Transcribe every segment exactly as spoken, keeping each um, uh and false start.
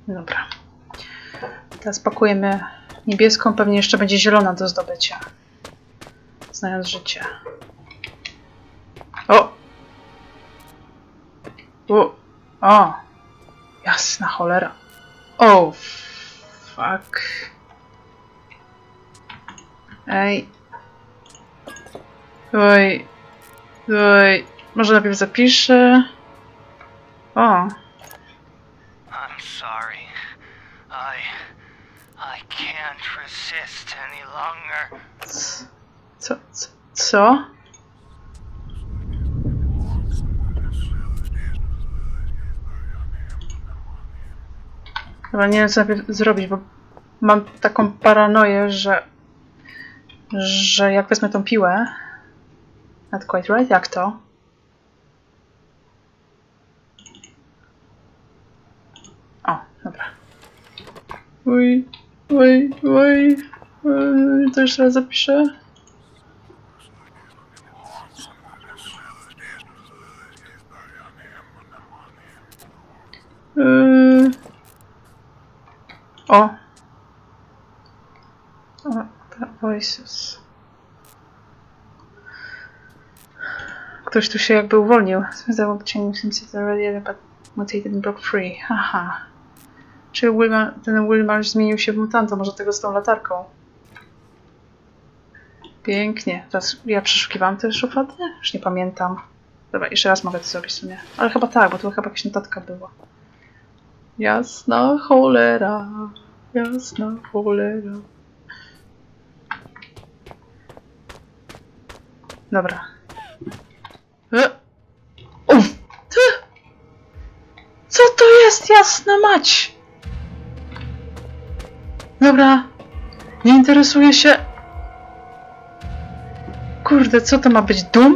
Dobra. Teraz pakujemy niebieską, pewnie jeszcze będzie zielona do zdobycia. Znając życie. O! O! O! Jasna cholera. O! Fuck. Ej. Oj. Oj. Może najpierw zapiszę. O. I'm sorry. I... I can't resist any longer. Co? Co? Co? Chyba nie wiem, co najpierw zrobić, bo mam taką paranoję, że... że jak wezmę tą piłę... Not quite right? Jak to? O, dobra. Uj, uj, uj. uj to jeszcze raz zapiszę. Yy. O. O, voices. Ktoś tu się jakby uwolnił. Zdało change since already but mutated and broke free. Aha. Czy Wilma, ten Wilmar zmienił się w mutanta? Może tego z tą latarką? Pięknie. Teraz ja przeszukiwałam te szuflady? Już nie pamiętam. Dobra, jeszcze raz mogę to zrobić w sumie. Ale chyba tak, bo tu chyba jakaś notatka była. Jasna cholera. Jasna cholera. Dobra. E? Uf! Co to jest, jasna mać? Dobra. Nie interesuje się... Kurde, co to ma być? Dum?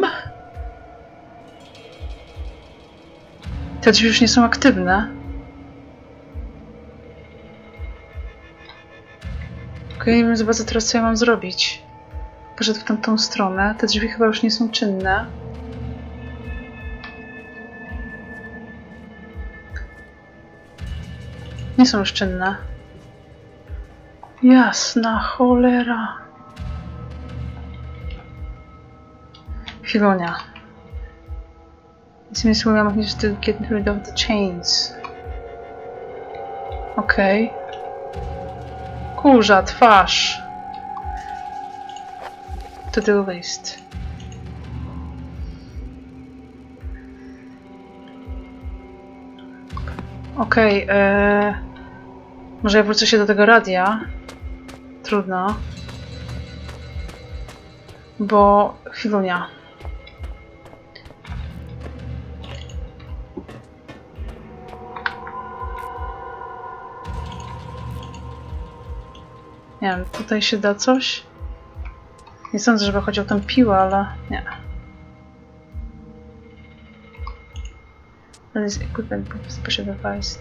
Te drzwi już nie są aktywne. Okej, okay, nie wiem za bardzo teraz, co ja mam zrobić. Poszedł w tamtą stronę. Te drzwi chyba już nie są czynne. Nie są już czynne. Jasna cholera. Chwilonia. It seems we managed to get rid of the chains. Okej. Okay. Kurza, twarz. To do list. Okej, okay, ee... może ja wrócę się do tego radia. Trudno. Bo... chwilunia. Nie wiem, tutaj się da coś? Nie sądzę, żeby chodziło o tę piłę, ale nie. This equipment special device.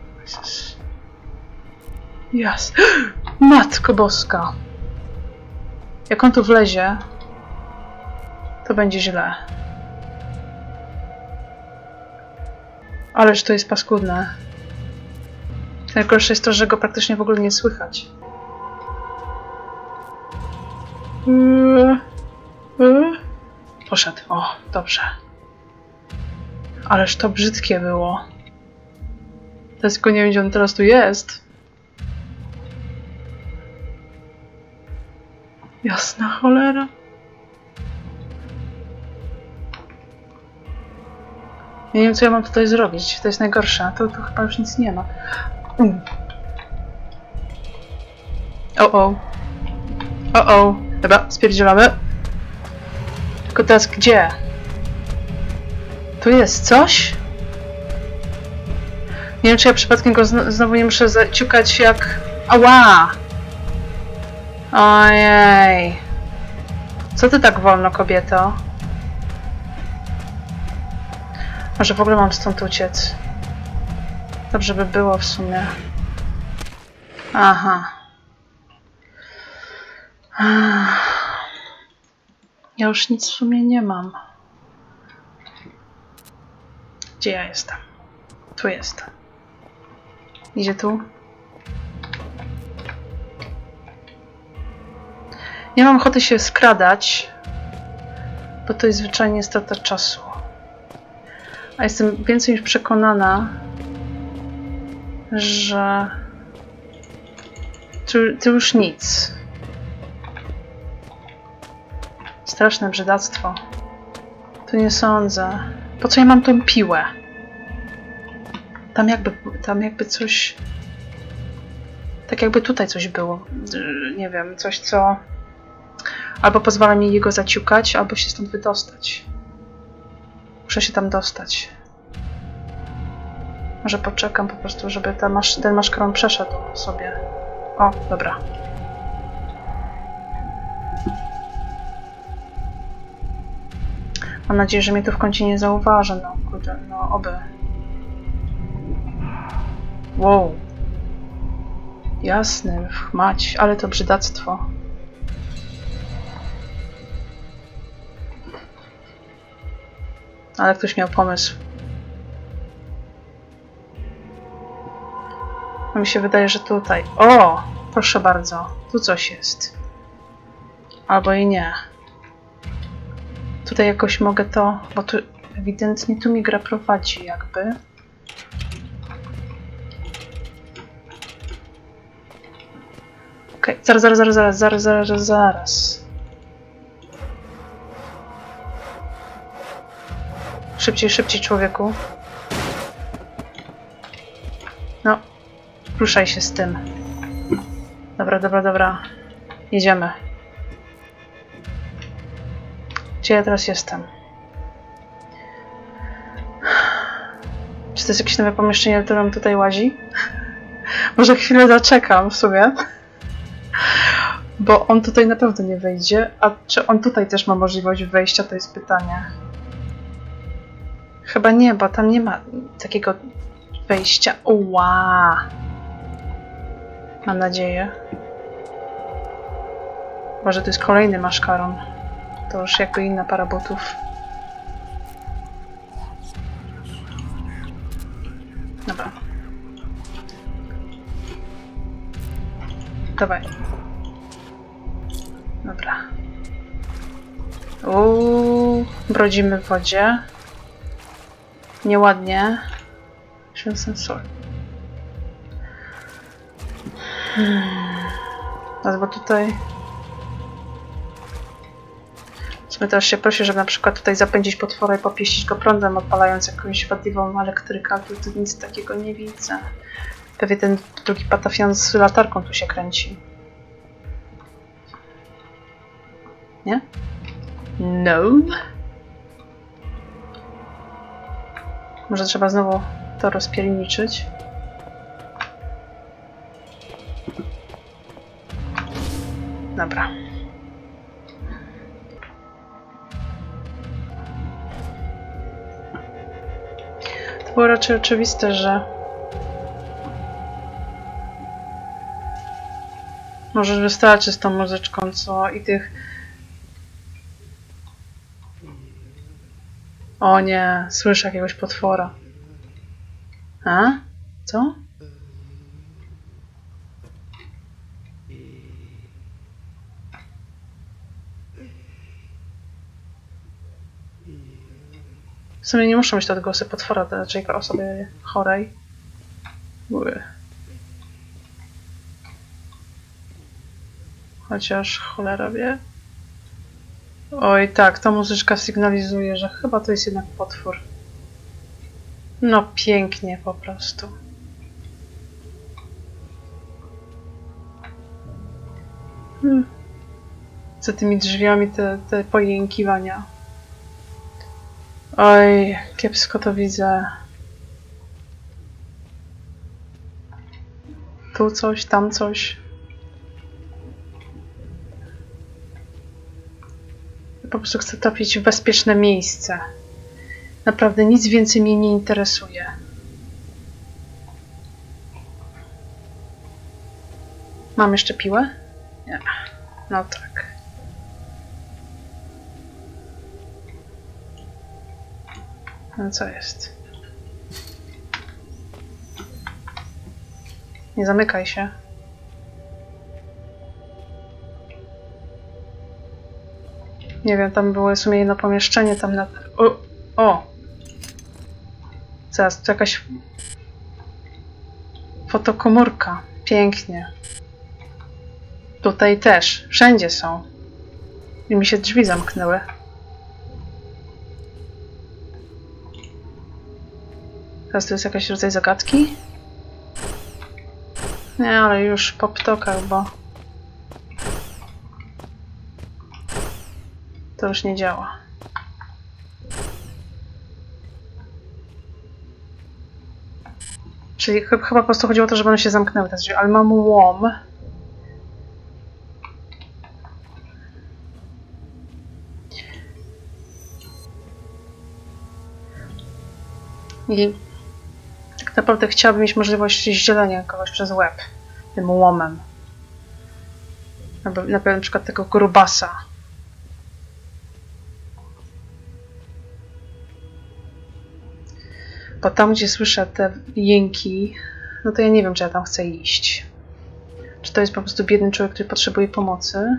Yes. Matko Boska! Jak on tu wlezie, to będzie źle. Ależ to jest paskudne. Najgorsze jest to, że go praktycznie w ogóle nie słychać. Poszedł. O, dobrze. Ależ to brzydkie było. Teraz tylko nie wiem, gdzie on teraz tu jest. Jasna cholera. Ja nie wiem, co ja mam tutaj zrobić. To jest najgorsze. To, to chyba już nic nie ma. Um. O, o. O, o. Dobra, spierdzielamy. Tylko teraz gdzie? Tu jest coś? Nie wiem, czy ja przypadkiem go zn znowu nie muszę zaciukać jak... Ała! Ojej. Co ty tak wolno, kobieto? Może w ogóle mam stąd uciec. Dobrze by było w sumie. Aha. Ja już nic w sumie nie mam. Gdzie ja jestem? Tu jestem. Idzie tu. Nie mam ochoty się skradać, bo to jest zwyczajnie strata czasu. A jestem więcej niż przekonana, że tu, tu już nic. Straszne brzydactwo. Tu nie sądzę. Po co ja mam tą piłę? Tam jakby, tam jakby coś... Tak jakby tutaj coś było. Nie wiem, coś co... Albo pozwala mi jego zaciukać, albo się stąd wydostać. Muszę się tam dostać. Może poczekam po prostu, żeby ta masz, ten maszkaron przeszedł sobie. O, dobra. Mam nadzieję, że mnie tu w końcu nie zauważy. No, kurde, no oby. Wow. Jasny, mać, ale to brzydactwo. Ale ktoś miał pomysł. A mi się wydaje, że tutaj... O! Proszę bardzo. Tu coś jest. Albo i nie. Tutaj jakoś mogę to... Bo tu ewidentnie tu mi gra prowadzi jakby. Okej, okay. zaraz, zaraz, zaraz, zaraz, zaraz, zaraz, zaraz. Szybciej, szybciej, człowieku. No. Ruszaj się z tym. Dobra, dobra, dobra. Jedziemy. Gdzie ja teraz jestem? Czy to jest jakieś nowe pomieszczenie, które nam tutaj łazi? Może chwilę zaczekam w sumie. Bo on tutaj na pewno nie wejdzie. A czy on tutaj też ma możliwość wejścia, to jest pytanie. Chyba nie, bo tam nie ma takiego wejścia. Ła! Mam nadzieję. Może to jest kolejny maszkaron. To już jakby inna para butów. Dobra. Dawaj. Dobra. Uuu, brodzimy w wodzie. Nieładnie. Sensor. Hmm. Bo tutaj... My też się prosi, żeby na przykład tutaj zapędzić potwora i popieścić go prądem, odpalając jakąś wadliwą elektrykę, ale tu nic takiego nie widzę. Pewnie ten drugi patafian z latarką tu się kręci. Nie? No. Może trzeba znowu to rozpierniczyć. Dobra. To było raczej oczywiste, że może wystarczy z tą muzyczką, co i tych... O nie, słyszę jakiegoś potwora. A? Co? W sumie nie muszą być to odgłosy potwora, to raczej osoby chorej. Były. Chociaż cholera wie. Oj tak, ta muzyczka sygnalizuje, że chyba to jest jednak potwór. No pięknie po prostu. Hmm. Za tymi drzwiami te, te pojękiwania. Oj, kiepsko to widzę. Tu coś, tam coś. Po prostu chcę trafić w bezpieczne miejsce. Naprawdę nic więcej mnie nie interesuje. Mam jeszcze piłę? Nie. No tak. No co jest? Nie zamykaj się. Nie wiem, tam było w sumie jedno pomieszczenie, tam na... O! O! Zaraz, tu jakaś... fotokomórka. Pięknie. Tutaj też. Wszędzie są. I mi się drzwi zamknęły. Teraz tu jest jakaś rodzaj zagadki? Nie, ale już po ptokach, bo... to już nie działa. Czyli ch chyba po prostu chodziło o to, żeby one się zamknęły te drzwi, ale mam łom. I tak naprawdę chciałabym mieć możliwość zdzielenia kogoś przez łeb tym łomem. Albo na przykład tego grubasa. Bo tam, gdzie słyszę te jęki, no to ja nie wiem, czy ja tam chcę iść. Czy to jest po prostu biedny człowiek, który potrzebuje pomocy?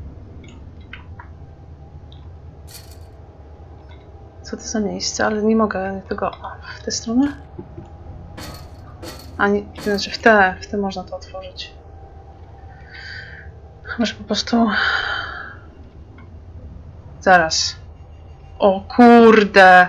Co to za miejsce? Ale nie mogę tego... w tę stronę? A nie, znaczy w tę, w tę można to otworzyć. Może po prostu... Zaraz. O kurde!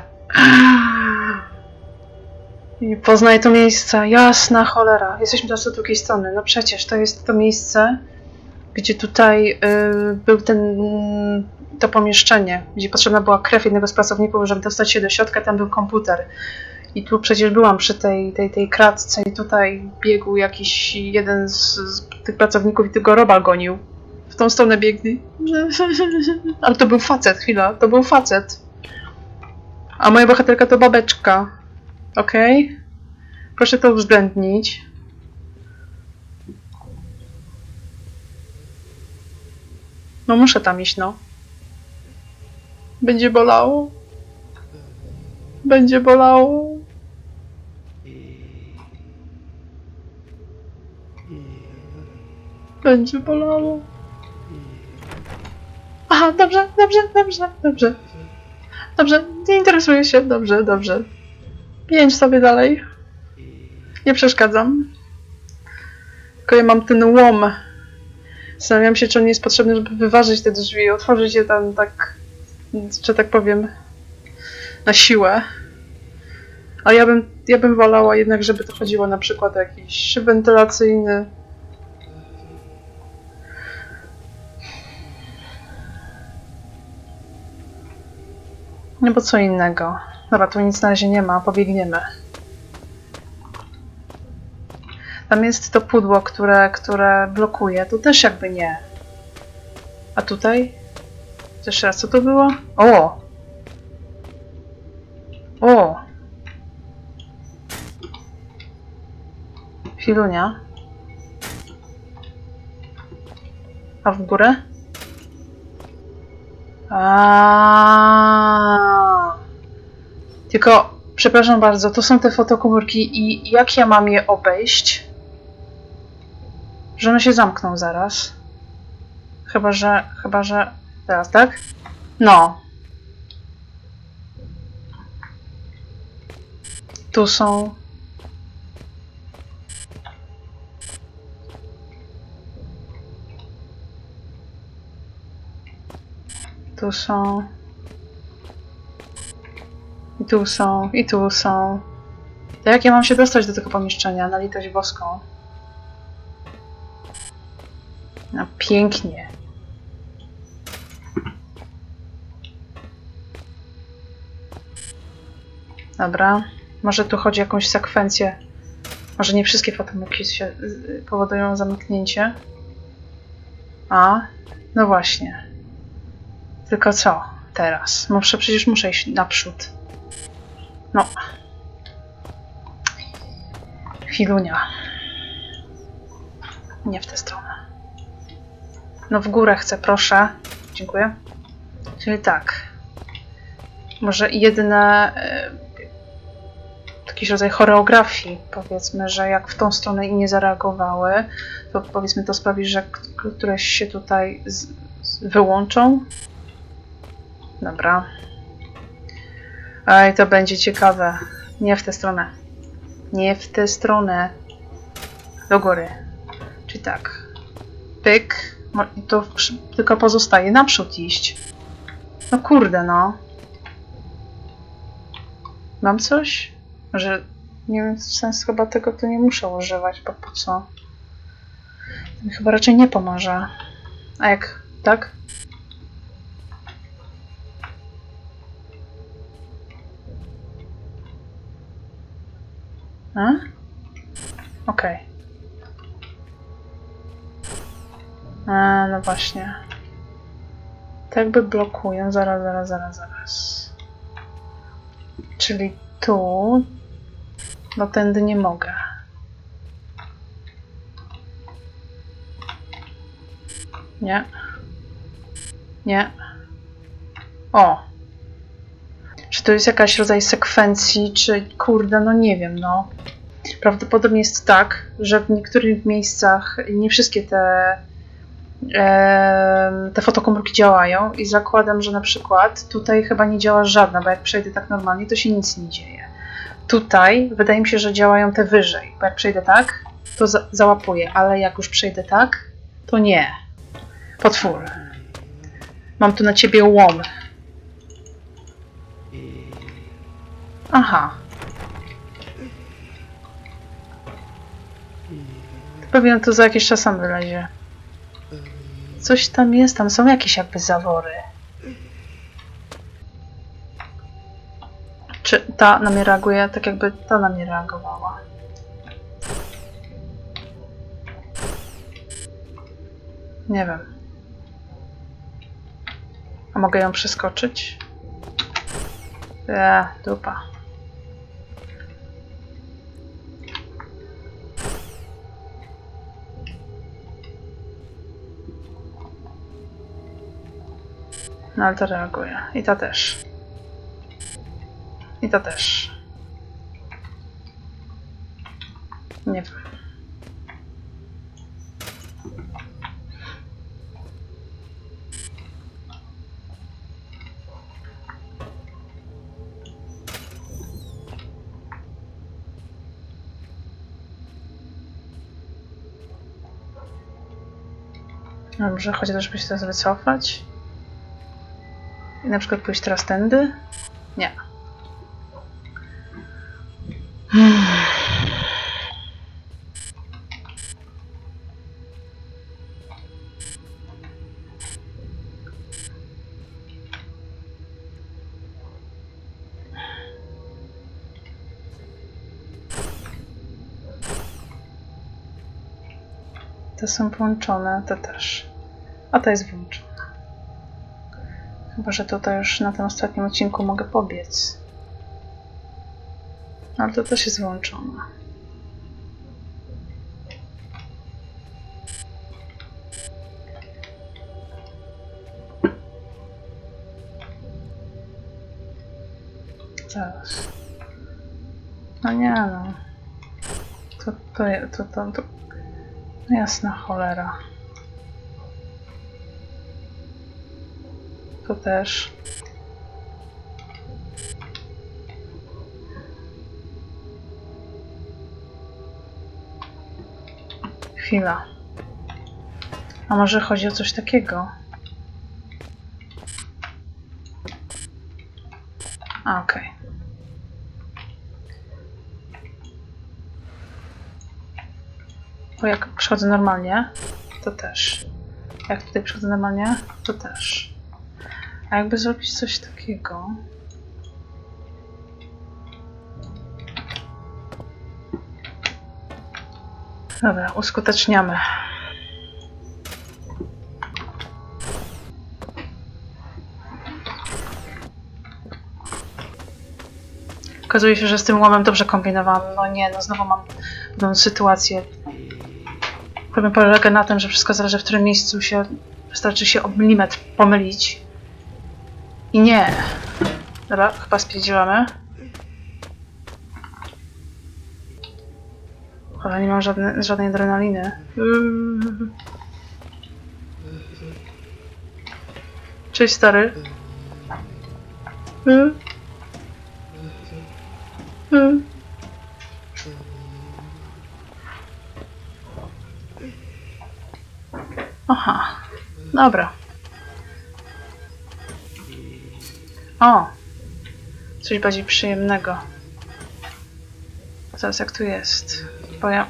I poznaj to miejsce. Jasna cholera. Jesteśmy teraz od drugiej strony. No przecież to jest to miejsce, gdzie tutaj yy, był ten... to pomieszczenie, gdzie potrzebna była krew jednego z pracowników, żeby dostać się do środka, tam był komputer. I tu przecież byłam przy tej, tej, tej kratce i tutaj biegł jakiś jeden z, z tych pracowników i tylko Roba gonił. W tą stronę biegli. Ale to był facet, chwila, to był facet. A moja bohaterka to babeczka. Okej? Okay? Proszę to uwzględnić. No muszę tam iść, no. Będzie bolało. Będzie bolało. Będzie bolało. Aha, dobrze, dobrze, dobrze, dobrze. Dobrze, nie interesuję się. Dobrze, dobrze. Pięć sobie dalej. Nie przeszkadzam. Tylko ja mam ten łom. Zastanawiam się, czy on nie jest potrzebny, żeby wyważyć te drzwi, otworzyć je tam tak, że tak powiem, na siłę. A ja bym, ja bym wolała jednak, żeby to chodziło na przykład o jakiś szyb wentylacyjny. No bo co innego. Dobra, tu nic na razie nie ma, pobiegniemy. Tam jest to pudło, które, które blokuje. Tu też jakby nie. A tutaj? Jeszcze raz, co to było? O! O! Chwilunia. A w górę? Aaaa. Tylko, przepraszam bardzo, to są te fotokomórki i jak ja mam je obejść? Że one się zamkną zaraz. Chyba, że... Chyba, że... Teraz, tak? No. Tu są... Tu są... I tu są, i tu są. To jak ja mam się dostać do tego pomieszczenia? Na litość boską. No pięknie. Dobra. Może tu chodzi o jakąś sekwencję. Może nie wszystkie fotomyki się powodują zamknięcie. A, no właśnie. Tylko co teraz? Muszę, przecież muszę iść naprzód. No. Chwilunia. Nie w tę stronę. No w górę chcę, proszę. Dziękuję. Czyli tak. Może jedyne... Yy, takie jakiś rodzaj choreografii. Powiedzmy, że jak w tą stronę i nie zareagowały, to powiedzmy to sprawi, że któreś się tutaj z, z wyłączą. Dobra. Ej, to będzie ciekawe. Nie w tę stronę. Nie w tę stronę. Do góry. Czyli tak. Pyk. I to tylko pozostaje naprzód iść. No kurde, no. Mam coś? Że nie wiem, sens chyba tego tu nie muszę używać, bo po co? To mi chyba raczej nie pomoże. A jak tak? A? Okej. Okay. A, no właśnie. Tak jakby blokuję. Zaraz, zaraz, zaraz, zaraz. Czyli tu... No tędy nie mogę. Nie. Nie. O! Czy to jest jakaś rodzaj sekwencji, czy... Kurde, no nie wiem, no. Prawdopodobnie jest tak, że w niektórych miejscach nie wszystkie te, e, te fotokomórki działają i zakładam, że na przykład tutaj chyba nie działa żadna, bo jak przejdę tak normalnie, to się nic nie dzieje. Tutaj wydaje mi się, że działają te wyżej, bo jak przejdę tak, to za załapuję, ale jak już przejdę tak, to nie. Potwór. Mam tu na ciebie łom. Aha. Pewnie to za jakiś czas sam wylezie. Coś tam jest, tam są jakieś jakby zawory. Czy ta na mnie reaguje tak jakby ta na mnie reagowała? Nie wiem. A mogę ją przeskoczyć? Eee, dupa. No ale to reaguje. I ta też. I ta też. Nie wiem. Dobrze, chociaż by się teraz wycofać. I na przykład pójść teraz tędy? Nie. Te są połączone, te też. A ta jest wyłączona. Chyba że tutaj już na tym ostatnim odcinku mogę pobiec. Ale to też jest wyłączone. Zaraz. No nie no. To, to, to, to, to... No jasna cholera. To też. Chwila. A może chodzi o coś takiego? A, okej. Okay. Bo jak przychodzę normalnie, to też. Jak tutaj przychodzę normalnie, to też. A jakby zrobić coś takiego... Dobra, uskuteczniamy. Okazuje się, że z tym łomem dobrze kombinowałam. No nie, no znowu mam pewną sytuację. Problem polega na tym, że wszystko zależy, w którym miejscu się... Wystarczy się o milimetr pomylić. I nie. Dobra, chyba spierdzielamy. Ale nie mam żadne, żadnej adrenaliny. Cześć, stary. Aha, dobra. O! Coś bardziej przyjemnego. Zaraz, jak tu jest? Bo ja...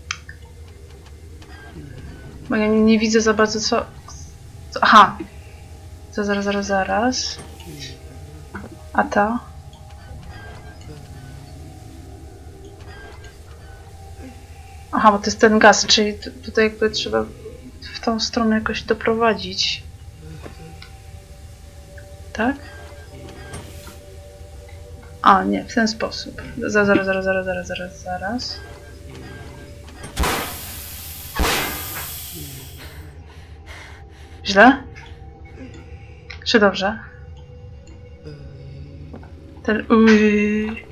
Bo ja nie, nie widzę za bardzo co... co... Aha! Zaraz, zaraz, zaraz. A ta? Aha, bo to jest ten gaz, czyli tutaj jakby trzeba w tą stronę jakoś doprowadzić. Tak? A, nie, w ten sposób. Zaraz, zaraz, zaraz, zaraz, zaraz, zaraz, zaraz. Źle? Czy dobrze? Ten... Uy.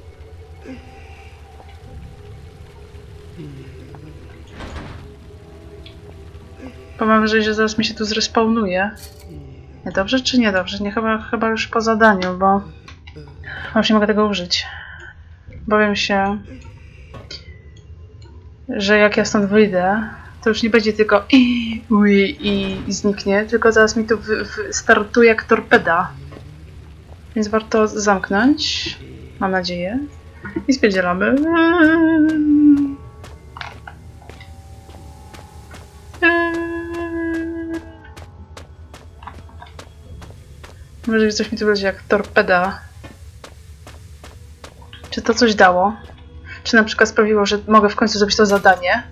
Bo mam wrażenie, że zaraz mi się tu zrespawnuje. Niedobrze czy niedobrze? Nie, chyba, chyba już po zadaniu, bo... Już nie mogę tego użyć. Bowiem się, że jak ja stąd wyjdę, to już nie będzie tylko i, uj, i, i zniknie, tylko zaraz mi tu w, w startuje jak torpeda. Więc warto zamknąć, mam nadzieję, i spierdzielamy. Może coś mi tu będzie jak torpeda. Czy to coś dało? Czy na przykład sprawiło, że mogę w końcu zrobić to zadanie?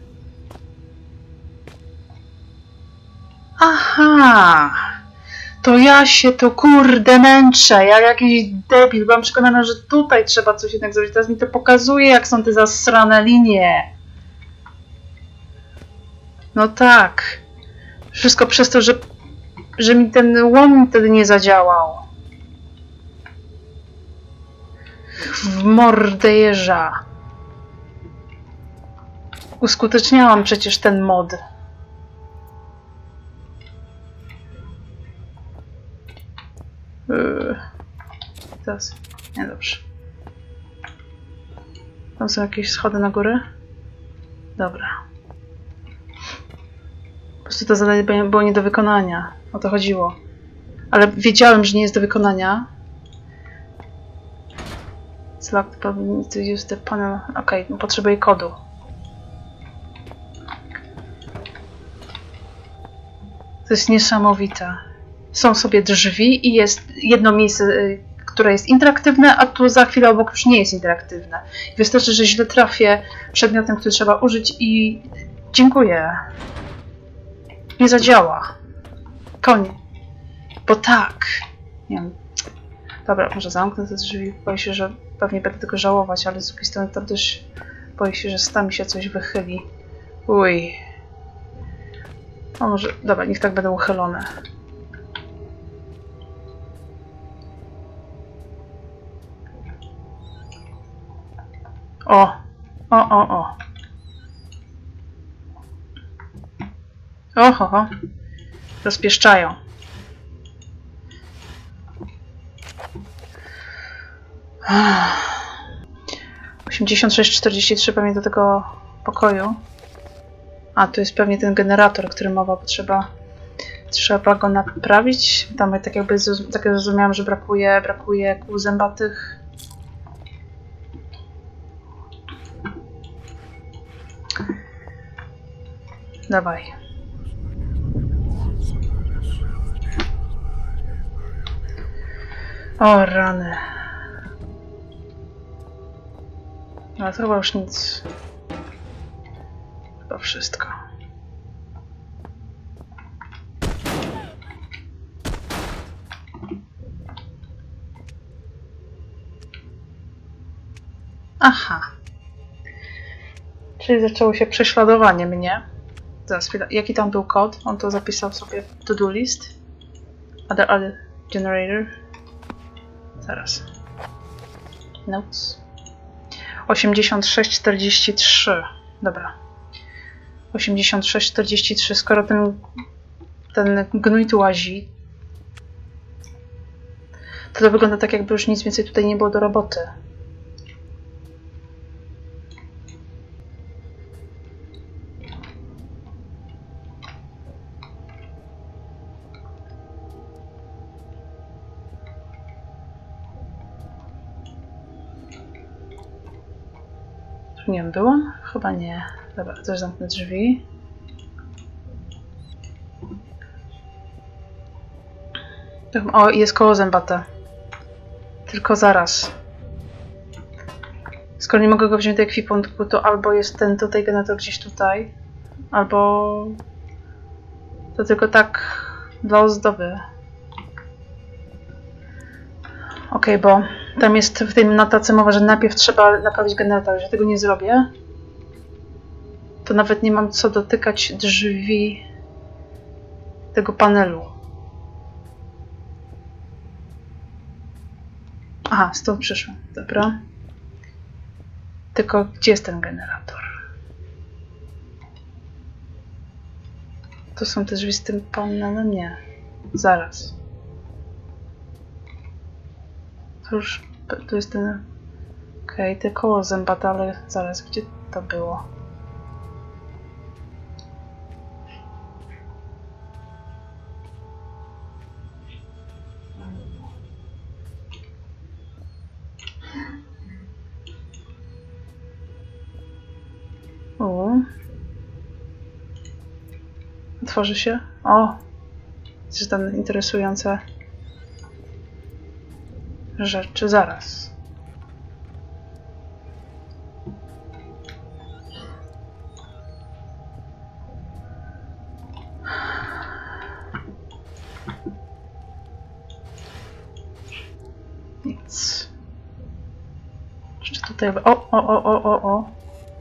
Aha! To ja się to kurde męczę. Ja jakiś debil. Byłam przekonana, że tutaj trzeba coś jednak zrobić. Teraz mi to pokazuje, jak są te zasrane linie. No tak. Wszystko przez to, że, że mi ten łom wtedy nie zadziałał. W mordę jeża. Uskuteczniałam przecież ten mod. Yy. Teraz. Nie, dobrze. Tam są jakieś schody na górę? Dobra. Po prostu to zadanie było nie do wykonania. O to chodziło. Ale wiedziałem, że nie jest do wykonania. Select to use the panel. Okej, okay, potrzebuję kodu. To jest niesamowite. Są sobie drzwi i jest jedno miejsce, które jest interaktywne, a tu za chwilę obok już nie jest interaktywne. Wystarczy, że źle trafię przedmiotem, który trzeba użyć i dziękuję. Nie zadziała. Koniec. Bo tak. Nie wiem. Dobra, może zamknę te drzwi. Boję się, że pewnie będę tego żałować, ale z drugiej strony tam też boję się, że stami się coś wychyli. Uj. O może... Dobra, niech tak będą uchylone. O! O, o, o. Oho, ho. Rozpieszczają. osiemdziesiąt sześć czterdzieści trzy pewnie do tego pokoju. A, tu jest pewnie ten generator, o którym mowa, bo trzeba, trzeba go naprawić. Tam tak jakby tak zrozumiałam, że brakuje, brakuje kół zębatych. Dawaj. O rany. No to chyba już nic. Chyba wszystko. Aha. Czyli zaczęło się prześladowanie mnie. Zaraz chwilę. Jaki tam był kod? On to zapisał sobie w to-do list. Other, other generator. Zaraz. Notes. osiemdziesiąt sześć czterdzieści trzy. Dobra. osiemdziesiąt sześć czterdzieści trzy. Skoro ten, ten gnój tu łazi, to to wygląda tak, jakby już nic więcej tutaj nie było do roboty. Tu nie wiem, byłam? Chyba nie. Dobra, też zamknę drzwi. O, jest koło zębate. Tylko zaraz. Skoro nie mogę go wziąć do ekwipunku, to albo jest ten tutaj generator gdzieś tutaj, albo to tylko tak dla ozdoby. Ok, bo tam jest w tej notacji mowa, że najpierw trzeba naprawić generator. Jeżeli tego nie zrobię, to nawet nie mam co dotykać drzwi tego panelu. Aha, stąd przyszłam. Dobra. Tylko gdzie jest ten generator? To są te drzwi z tym panelem? Nie. Zaraz. To już... Tu jest ten... Okej, okay, te koło zębate, ale zaraz, gdzie to było? O. Otworzy się. O! Coś tam interesujące rzeczy. Zaraz. Nic. Jeszcze tutaj... O, o, o, o, o, o.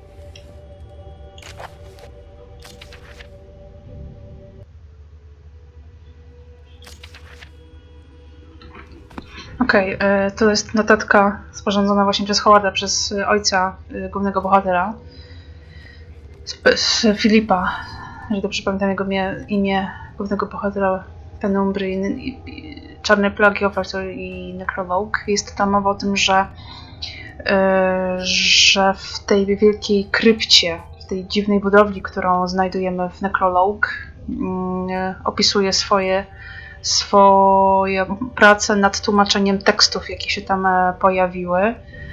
Okej, okay, to jest notatka sporządzona właśnie przez Howarda, przez ojca głównego bohatera, z, z Filipa, że dobrze pamiętam jego imię, imię głównego bohatera Penumbry, i, i, Czarnej Plagi, Overture i Necrologue. Jest tam mowa o tym, że, yy, że w tej wielkiej krypcie, w tej dziwnej budowli, którą znajdujemy w Necrologue, yy, opisuje swoje swoje prace nad tłumaczeniem tekstów, jakie się tam pojawiły.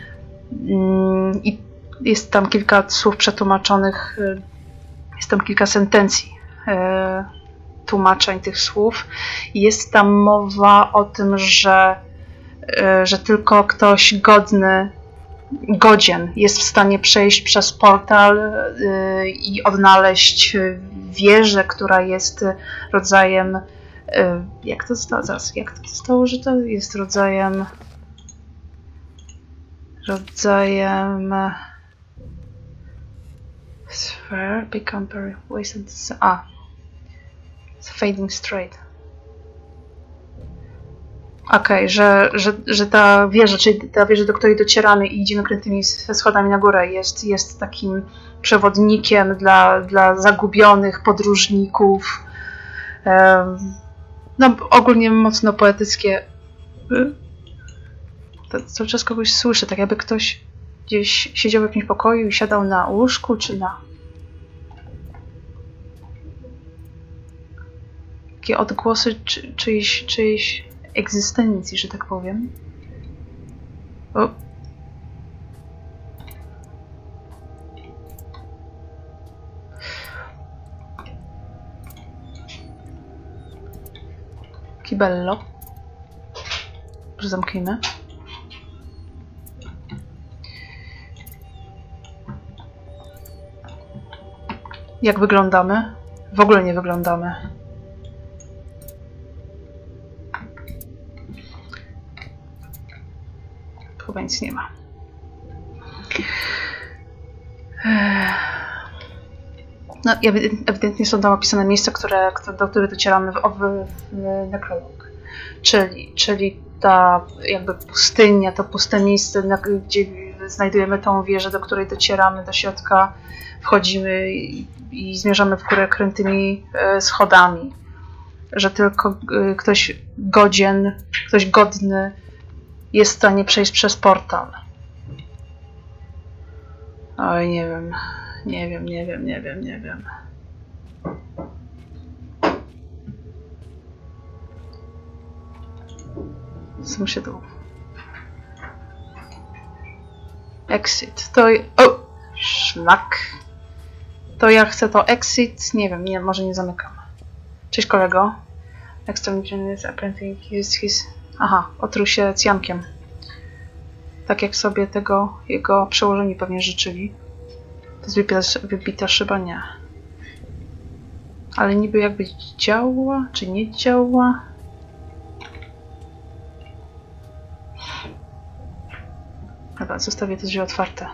I jest tam kilka słów przetłumaczonych, jest tam kilka sentencji tłumaczeń tych słów. Jest tam mowa o tym, że, że tylko ktoś godny, godzien jest w stanie przejść przez portal i odnaleźć wieżę, która jest rodzajem... Jak to zostało? Zaraz, jak to zostało, że to jest rodzajem... rodzajem... Sphere, become very wasted... A. Fading straight. Okej, okay, że, że, że ta wieża, czyli ta wieża, do której docieramy i idziemy krętymi schodami na górę, jest, jest takim przewodnikiem dla, dla zagubionych podróżników. Um, No, ogólnie mocno poetyckie. To cały czas kogoś słyszę, tak jakby ktoś gdzieś siedział w jakimś pokoju i siadał na łóżku, czy na... Takie odgłosy czy, czyjejś, czyjejś egzystencji, że tak powiem. O. Kibello. Może zamknijmy. Jak wyglądamy? W ogóle nie wyglądamy. Chyba nic nie ma. No, ewidentnie są tam opisane miejsca, które, do których docieramy w, w, w Necrologue. Czyli, czyli ta jakby pustynia, to puste miejsce, na, gdzie znajdujemy tą wieżę, do której docieramy do środka, wchodzimy i, i zmierzamy w górę krętymi e, schodami. Że tylko e, ktoś godzien, ktoś godny jest w stanie przejść przez portal. Oj, nie wiem, nie wiem, nie wiem, nie wiem, nie wiem. Co się tu... Exit. To... O! Szlak. To ja chcę to exit. Nie wiem, nie, może nie zamykam. Cześć kolego. Next time is apparently used his... Aha, otruł się cjankiem. Tak jak sobie tego jego przełożeni pewnie życzyli. To jest wybita, wybita szyba? Nie. Ale niby jakby działa, czy nie działa? Dobra, zostawię te drzwi otwarte.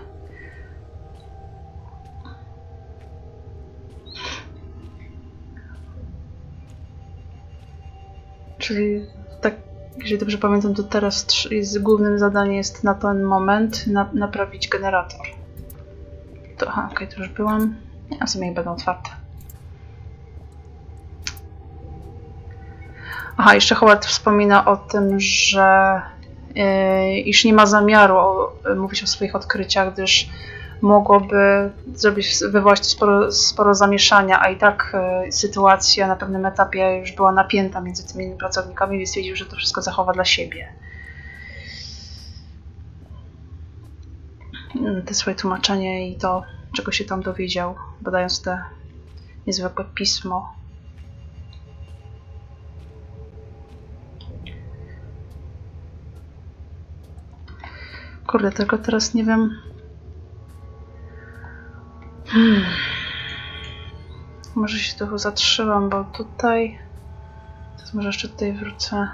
Czyli tak, jeżeli dobrze pamiętam, to teraz jest, głównym zadaniem jest na ten moment na, naprawić generator. To, aha, okej, okay, to już byłam. A w sumie nie będą otwarte. Aha, jeszcze Howard wspomina o tym, że yy, iż nie ma zamiaru o, mówić o swoich odkryciach, gdyż mogłoby zrobić, wywołać sporo, sporo zamieszania, a i tak y, sytuacja na pewnym etapie już była napięta między tymi pracownikami, więc stwierdził, że to wszystko zachowa dla siebie. Te swoje tłumaczenie i to, czego się tam dowiedział, badając te niezwykłe pismo. Kurde, tylko teraz nie wiem... Hmm. Może się trochę zatrzymam, bo tutaj... Teraz może jeszcze tutaj wrócę.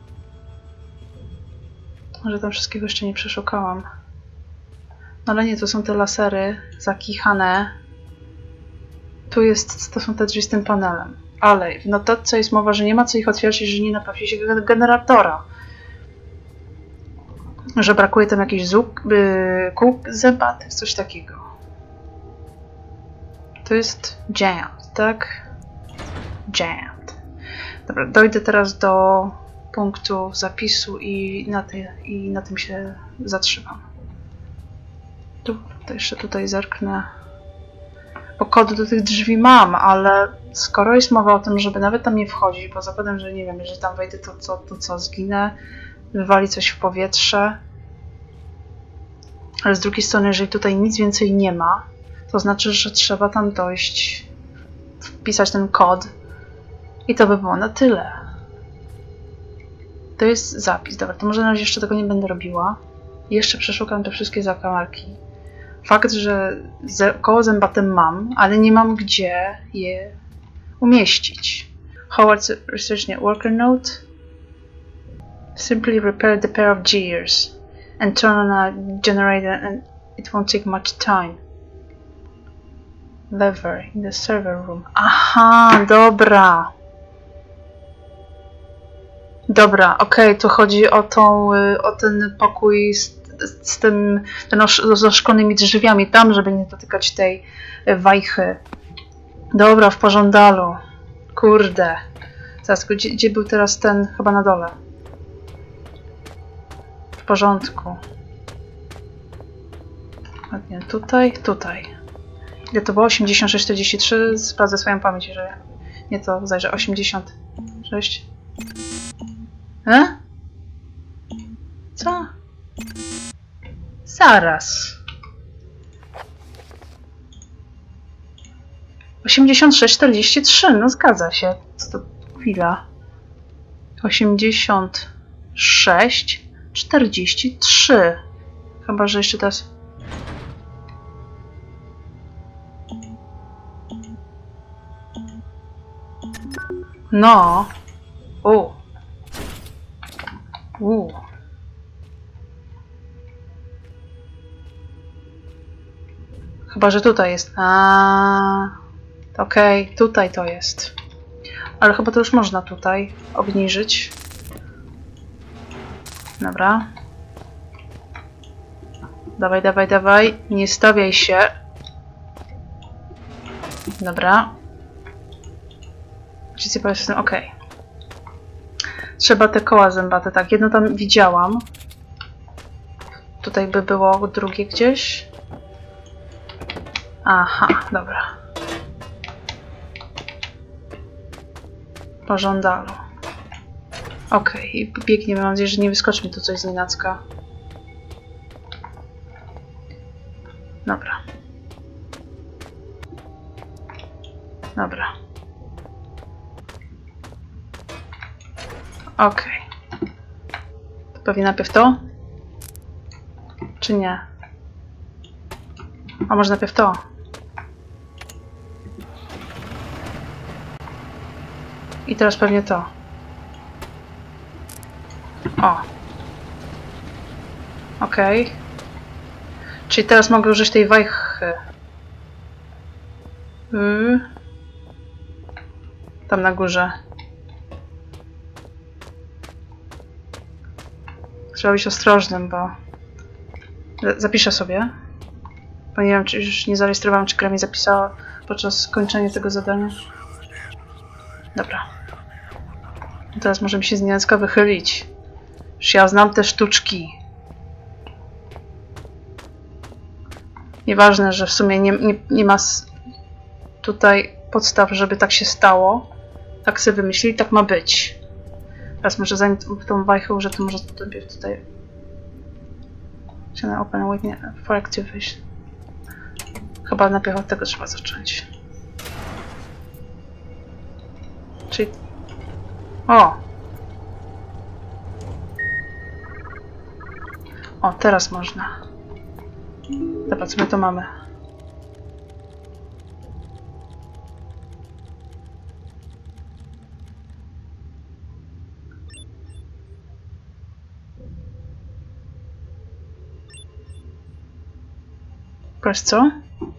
Może tam wszystkiego jeszcze nie przeszukałam. No ale nie, to są te lasery zakichane. Tu jest, to są te drzwi z tym panelem. Ale w notatce jest mowa, że nie ma co ich otwierać, jeżeli nie naprawi się generatora. Że brakuje tam jakichś zuk, yy, kół zębatych, coś takiego. To jest jammed, tak? Jammed. Dobra, dojdę teraz do punktu zapisu i na, ty, i na tym się zatrzymam. Tu, to jeszcze tutaj zerknę. Bo kod do tych drzwi mam, ale skoro jest mowa o tym, żeby nawet tam nie wchodzić, bo zakładam, że nie wiem, jeżeli tam wejdę, to co, to co zginę, wywali coś w powietrze. Ale z drugiej strony, jeżeli tutaj nic więcej nie ma, to znaczy, że trzeba tam dojść, wpisać ten kod i to by było na tyle. To jest zapis. Dobra, to może na razie jeszcze tego nie będę robiła. Jeszcze przeszukam te wszystkie zakamarki. Fakt, że koło zębate mam, ale nie mam gdzie je umieścić. Howard's Research Networker Note. Simply repair the pair of gears and turn on a generator and it won't take much time. Lever in the server room. Aha, dobra. Dobra, okej, okay, tu chodzi o tą, o ten pokój z, z tym, ten z oszklonymi drzwiami, tam, żeby nie dotykać tej wajchy. Dobra, w pożądalu. Kurde. Zaraz, gdzie, gdzie był teraz ten? Chyba na dole. W porządku. Ładnie, tutaj, tutaj. Ile to było? osiemdziesiąt sześć czterdzieści trzy. Sprawdzę swoją pamięć, że nie to zajrzę. osiemdziesiąt sześć. E? Co? Zaraz. osiemdziesiąt sześć czterdzieści trzy. No zgadza się. Co to? Chwila. osiemdziesiąt sześć czterdzieści trzy. Chyba, że jeszcze teraz... No. U. U. Chyba, że tutaj jest. A. Okej, okay, tutaj to jest. Ale chyba to już można tutaj obniżyć. Dobra. Dawaj, dawaj, dawaj. Nie stawiaj się. Dobra. Wszyscy powiedzmy, ok. Trzeba te koła zębate. Tak, jedno tam widziałam. Tutaj by było drugie gdzieś. Aha, dobra. Po żądalu. Ok, i biegniemy. Mam nadzieję, że nie wyskoczy mi tu coś z nienacka. Dobra. Dobra. Ok. To pewnie najpierw to? Czy nie? A może najpierw to? I teraz pewnie to. O. Ok. Czyli teraz mogę użyć tej wajchy. Yy. Tam na górze. Trzeba być ostrożnym, bo... Zapiszę sobie. Bo nie wiem, czy już nie zarejestrowałam, czy gra mi zapisała podczas kończenia tego zadania. Dobra. Teraz możemy się z nienacka wychylić. Już ja znam te sztuczki. Nieważne, że w sumie nie, nie, nie ma tutaj podstaw, żeby tak się stało. Tak sobie wymyślili, tak ma być. Teraz może zanim tą wajchę użyję, to może tutaj... Can I open with for activation? Chyba najpierw od tego trzeba zacząć. Czyli... O! O, teraz można. Dobra, co my to mamy? Press co?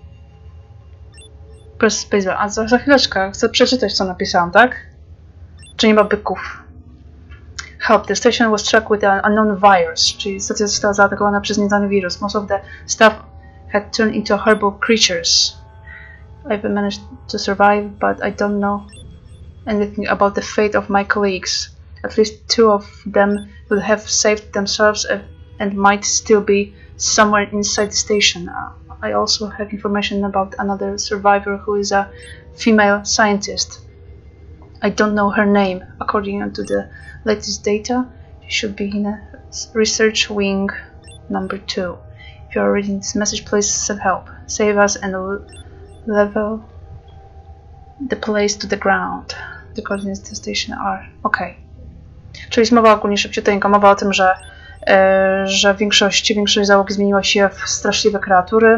Press spacebar. A za, za chwileczkę chcę przeczytać, co napisałam, tak? Czy nie ma byków? Help. The station was struck with an unknown virus. Czyli stacja została zaatakowana przez nieznany wirus. Most of the staff had turned into horrible creatures. I've managed to survive, but I don't know anything about the fate of my colleagues. At least two of them would have saved themselves and might still be somewhere inside the station. I also have information about another survivor who is a female scientist. I don't know her name. According to the latest data, she should be in a research wing number two. If you are reading this message, please send help. Save us and level the place to the ground. The coordinates to the station are... Okay. Czyli jest mowa ogólnie szybciuteńko. Mowa o tym, że, e, że większość, większość załogi zmieniła się w straszliwe kreatury.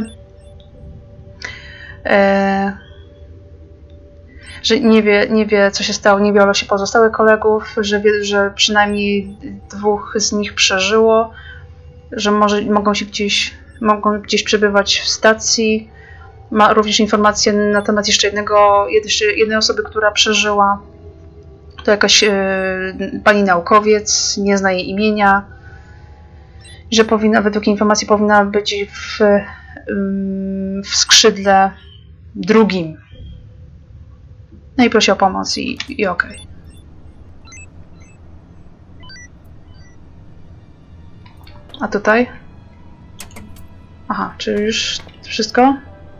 E, że nie wie, nie wie, co się stało, nie wie o losie pozostałych kolegów, że, wie, że przynajmniej dwóch z nich przeżyło, że może mogą się gdzieś, mogą gdzieś przebywać w stacji. Ma również informacje na temat jeszcze jednego, jeszcze jednej osoby, która przeżyła. To jakaś e, pani naukowiec, nie zna jej imienia. Że powinna, według informacji powinna być w, w skrzydle drugim. No i prosi o pomoc i, i okej. Okay. A tutaj? Aha, czy już wszystko?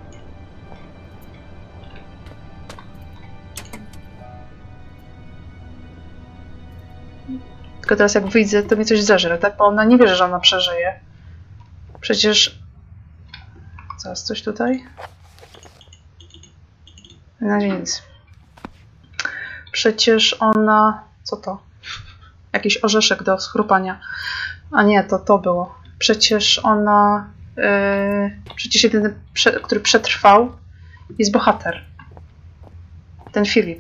Tylko teraz jak wyjdę, to mnie coś zeżre, tak? Bo ona nie wierzy, że ona przeżyje. Przecież... Zaraz coś tutaj? Na razie nic. Przecież ona... Co to? Jakiś orzeszek do schrupania. A nie, to to było. Przecież ona... Yy, przecież jedyny, prze, który przetrwał, jest bohater. Ten Filip.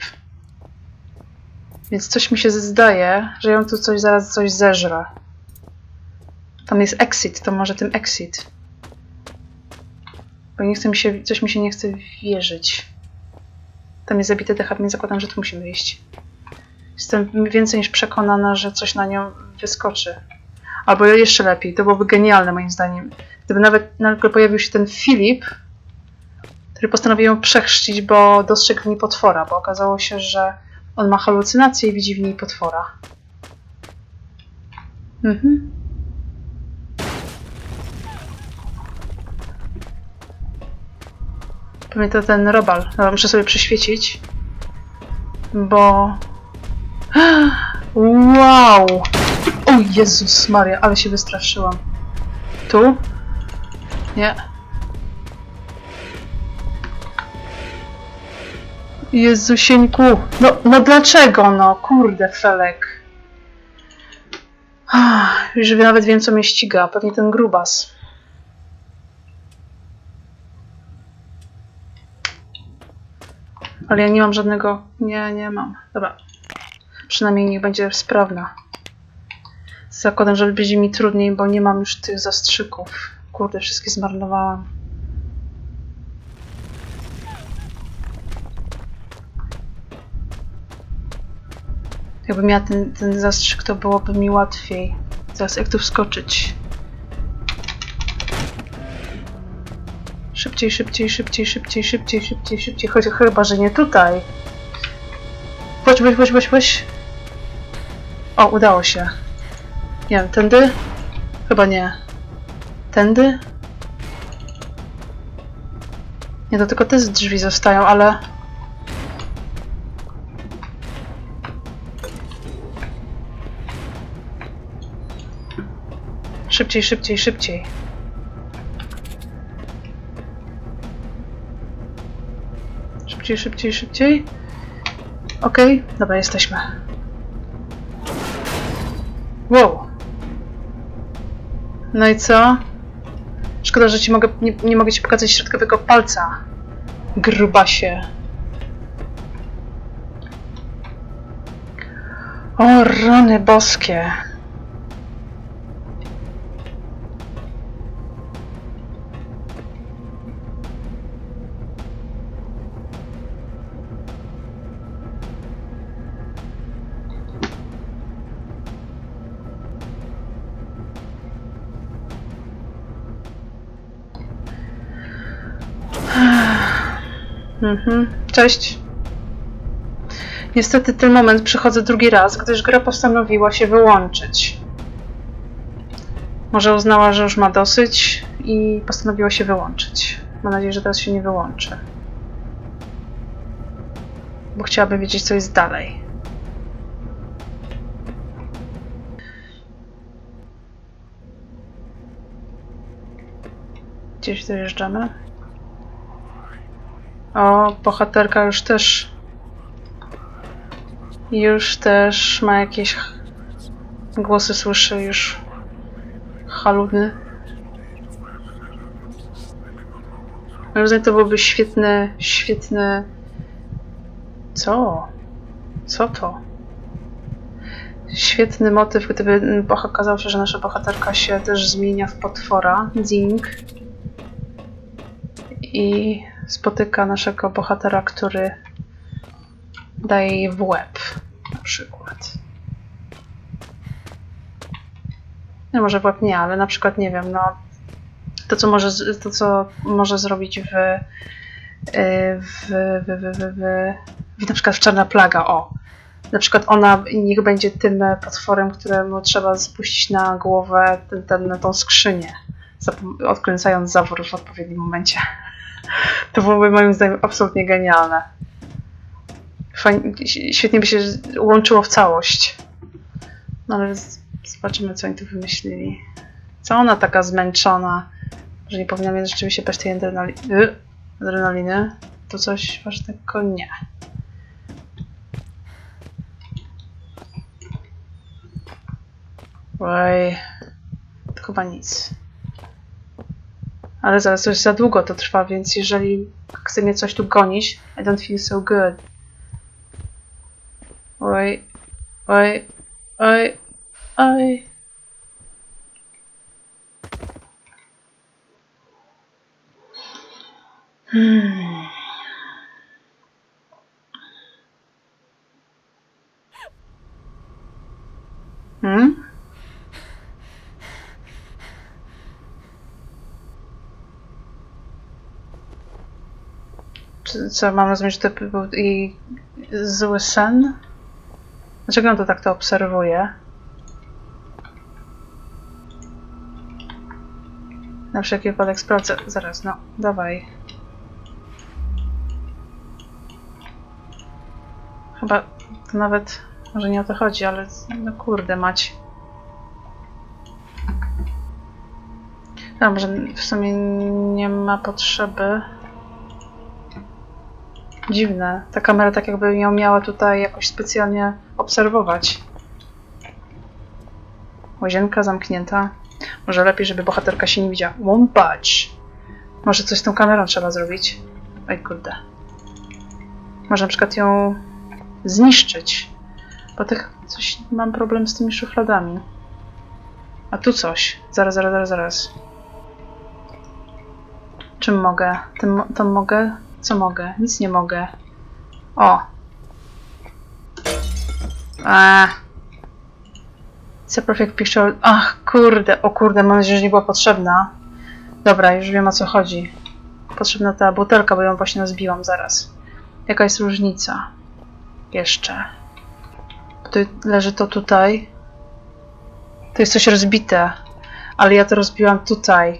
Więc coś mi się zdaje, że ją tu coś zaraz coś zeżre. Tam jest exit, to może tym exit. Bo nie chce mi się, coś mi się nie chce wierzyć. Tam jest zabite dech, więc zakładam, że tu musimy iść. Jestem więcej niż przekonana, że coś na nią wyskoczy. Albo jeszcze lepiej, to byłoby genialne moim zdaniem. Gdyby nawet nagle pojawił się ten Filip, który postanowił ją przechrzcić, bo dostrzegł w niej potwora, bo okazało się, że on ma halucynacje i widzi w niej potwora. Mhm. Pewnie to ten robal. Dobra, muszę sobie przeświecić, bo... Wow! O Jezus Maria, ale się wystraszyłam. Tu? Nie. Jezusieńku. No, no dlaczego no? Kurde, Felek. Już nawet wiem, co mnie ściga. Pewnie ten grubas. Ale ja nie mam żadnego... Nie, nie mam. Dobra. Przynajmniej niech będzie sprawna. Z zakładem, że będzie mi trudniej, bo nie mam już tych zastrzyków. Kurde, wszystkie zmarnowałam. Jakbym miała ten, ten zastrzyk, to byłoby mi łatwiej. Zaraz, jak tu wskoczyć? Szybciej, szybciej, szybciej, szybciej, szybciej, szybciej, szybciej. Chodź, chyba, że nie tutaj. Chodź, chodź, chodź, chodź, chodź. O, udało się. Nie wiem, tędy? Chyba nie. Tędy? Nie, to tylko te drzwi zostają, ale... Szybciej, szybciej, szybciej. Szybciej, szybciej, szybciej. Okej, okay. Dobra, jesteśmy. Wow. No i co? Szkoda, że ci mogę, nie, nie mogę ci pokazać środkowego palca. Grubasie. O, rany boskie. Mhm. Cześć. Niestety ten moment przychodzę drugi raz, gdyż gra postanowiła się wyłączyć. Może uznała, że już ma dosyć i postanowiła się wyłączyć. Mam nadzieję, że teraz się nie wyłączy. Bo chciałabym wiedzieć, co jest dalej. Gdzieś dojeżdżamy. O, bohaterka już też... Już też ma jakieś głosy, słyszy już haluny. Moim zdaniem to byłby świetny, świetny... Co? Co to? Świetny motyw, gdyby okazało się, że nasza bohaterka się też zmienia w potwora, Zing. I spotyka naszego bohatera, który daje jej w łeb, na przykład. No może w łeb nie, ale na przykład, nie wiem, no to, co może, to, co może zrobić w, w, w, w, w, w, w na przykład w Czarna Plaga, o. Na przykład ona niech będzie tym potworem, któremu trzeba spuścić na głowę ten, ten, tą skrzynię, odkręcając zawór w odpowiednim momencie. To byłoby moim zdaniem absolutnie genialne. Fajnie, świetnie by się łączyło w całość. No ale zobaczymy, co oni tu wymyślili. Co ona taka zmęczona, że nie powinna mieć rzeczywiście bez tej adrenaliny? Adrenaliny? To coś ważnego? Nie. Oj, to chyba nic. Ale zaraz, to już za długo to trwa, więc jeżeli chce mnie coś tu gonić, I don't feel so good. Oj, oj, oj, oj. Hmm. Hmm? Co, mam rozumieć, że to był jej zły sen? Dlaczego on to tak to obserwuje? Na wszelki wypadek sprawdzę. Zaraz, no, dawaj. Chyba to nawet... Może nie o to chodzi, ale... No kurde, mać. No, może w sumie nie ma potrzeby. Dziwne. Ta kamera tak jakby ją miała tutaj jakoś specjalnie obserwować. Łazienka zamknięta. Może lepiej, żeby bohaterka się nie widziała. Łompać! Może coś z tą kamerą trzeba zrobić? Oj kurde. Może na przykład ją zniszczyć. Bo tych coś mam problem z tymi szufladami. A tu coś. Zaraz, zaraz, zaraz, zaraz. Czym mogę? Tym, to mogę? Co mogę? Nic nie mogę. O! Eee. It's a perfect picture. Ach, kurde, o kurde, mam nadzieję, że nie była potrzebna. Dobra, już wiem, o co chodzi. Potrzebna ta butelka, bo ją właśnie rozbiłam zaraz. Jaka jest różnica? Jeszcze. Tutaj leży to tutaj. To jest coś rozbite. Ale ja to rozbiłam tutaj.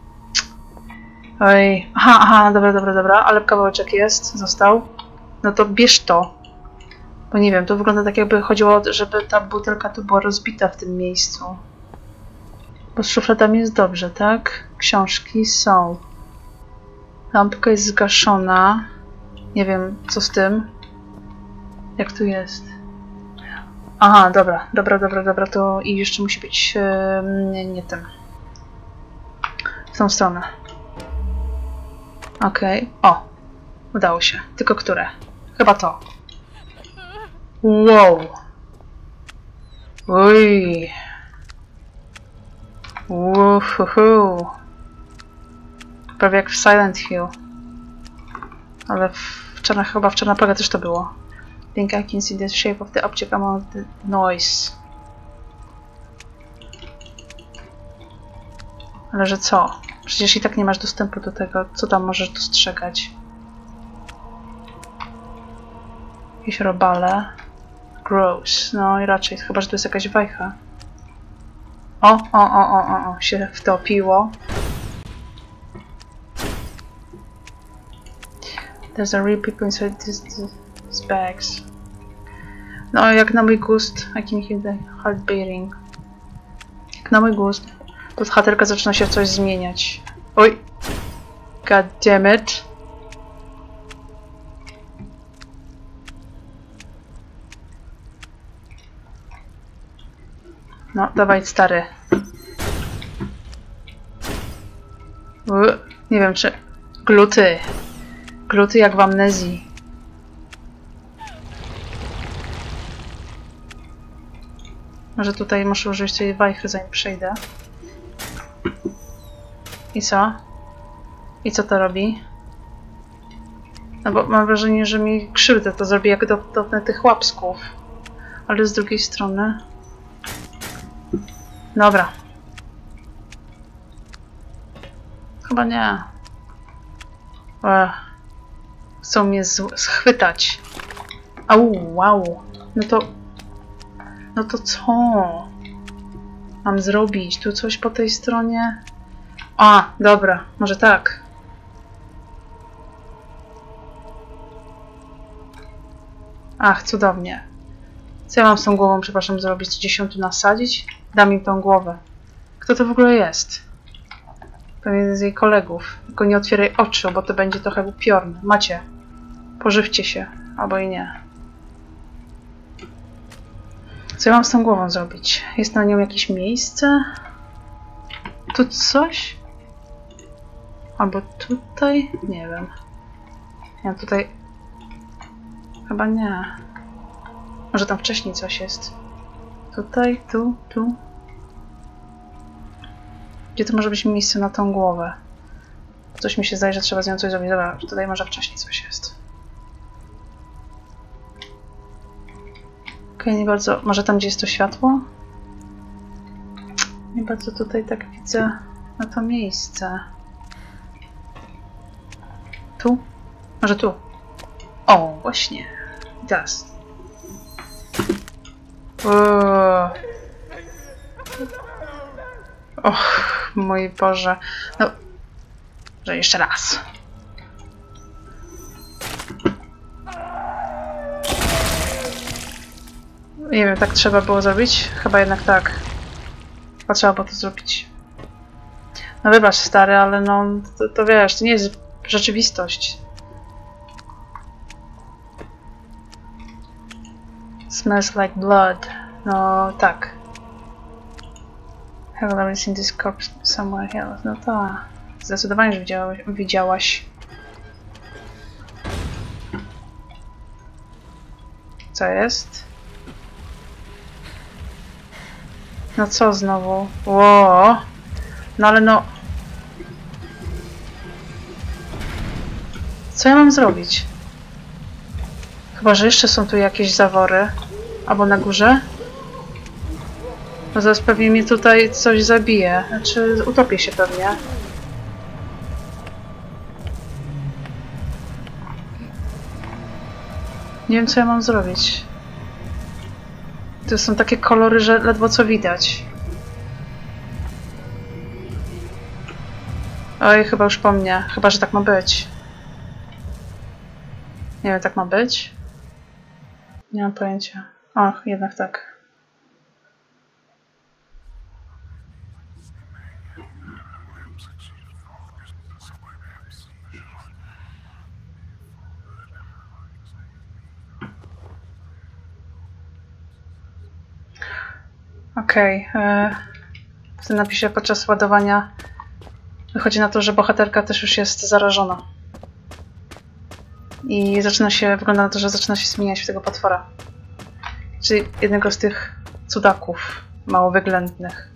Oj. Aha, aha, dobra, dobra, dobra. Ale kawałeczek jest, został. No to bierz to. Bo nie wiem, to wygląda tak, jakby chodziło, żeby ta butelka tu była rozbita w tym miejscu. Bo z szufladami jest dobrze, tak? Książki są. Lampka jest zgaszona. Nie wiem, co z tym. Jak tu jest? Aha, dobra, dobra, dobra, dobra, to i jeszcze musi być yy, nie, nie tym. W tą stronę. Okej. Okay. O! Udało się. Tylko które? Chyba to. Wow! Uj! Uhuhu! Prawie jak w Silent Hill. Ale w czarna, chyba w Czarna Plaga też to było. Think I can see the shape of the object among the noise. Ale że co? Przecież i tak nie masz dostępu do tego, co tam możesz dostrzegać. Jakieś robale. Gross. No i raczej, chyba że to jest jakaś wajcha. O, o, o, o, o, o, się wtopiło. There's a real people inside these, these bags. No, jak na mój gust, I can hear the heart beating. Jak na mój gust, to bohaterka zaczyna się coś zmieniać. Oj! God damn it! No, dawaj, stary. U, nie wiem, czy... Gluty. Gluty jak w Amnezji. Może tutaj muszę użyć tej wajchy, zanim przejdę. I co? I co to robi? No bo mam wrażenie, że mi krzywdę to zrobi, jak dotknę tych łapsków. Ale z drugiej strony... Dobra. Chyba nie. Ech. Chcą mnie schwytać. Au, wow. No to... No to co? Mam zrobić? Tu coś po tej stronie? A, dobra. Może tak. Ach, cudownie. Co ja mam z tą głową, przepraszam, zrobić? Gdzieś ją tu nasadzić? Dam im tą głowę. Kto to w ogóle jest? Pewnie z jej kolegów. Tylko nie otwieraj oczu, bo to będzie trochę upiorne. Macie. Pożywcie się. Albo i nie. Co ja mam z tą głową zrobić? Jest na nią jakieś miejsce? Tu coś? Albo tutaj? Nie wiem. Ja tutaj... Chyba nie. Może tam wcześniej coś jest. Tutaj, tu, tu. Gdzie to może być miejsce na tą głowę? Coś mi się zdaje, że trzeba z nią coś zrobić. Dobra, tutaj może wcześniej coś jest. Okej, okay, nie bardzo... Może tam, gdzie jest to światło? Nie bardzo tutaj tak widzę na to miejsce. Tu? Może tu? O, właśnie. I teraz. Och, mój Boże. No, że jeszcze raz. Nie wiem, tak trzeba było zrobić? Chyba jednak tak. Chyba trzeba było to zrobić. No wybacz, stary, ale no, to, to wiesz, to nie jest rzeczywistość. Smells like blood. No tak. Have already seen this corpse somewhere else. No tak. Zdecydowanie, że widziałaś. widziałaś. Co jest? No co znowu? Ło! No ale no... Co ja mam zrobić? Chyba, że jeszcze są tu jakieś zawory. Albo na górze? No zaraz pewnie mnie tutaj coś zabije. Znaczy, utopię się pewnie. Nie wiem, co ja mam zrobić. To są takie kolory, że ledwo co widać. Oj, chyba już po mnie. Chyba, że tak ma być. Nie wiem, tak ma być? Nie mam pojęcia. Ach, jednak tak. Okej. Okay. W tym napisie podczas ładowania wychodzi na to, że bohaterka też już jest zarażona. I zaczyna się, wygląda na to, że zaczyna się zmieniać w tego potwora. Czyli jednego z tych cudaków mało wyględnych.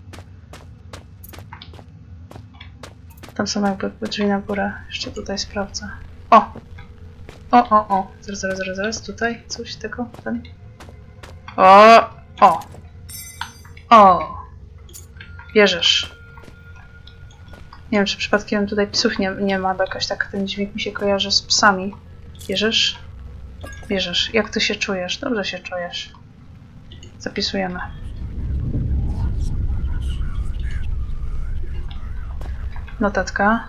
Tam są jakby drzwi na górę. Jeszcze tutaj sprawdzę. O! O, o, o. Zaraz, zaraz, zaraz, zaraz. Tutaj coś tego. Ten. O! O! O! Bierzesz. Nie wiem, czy przypadkiem tutaj psów nie, nie ma, bo jakoś tak ten dźwięk mi się kojarzy z psami. Bierzesz? Bierzesz. Jak ty się czujesz? Dobrze się czujesz. Zapisujemy. Notatka.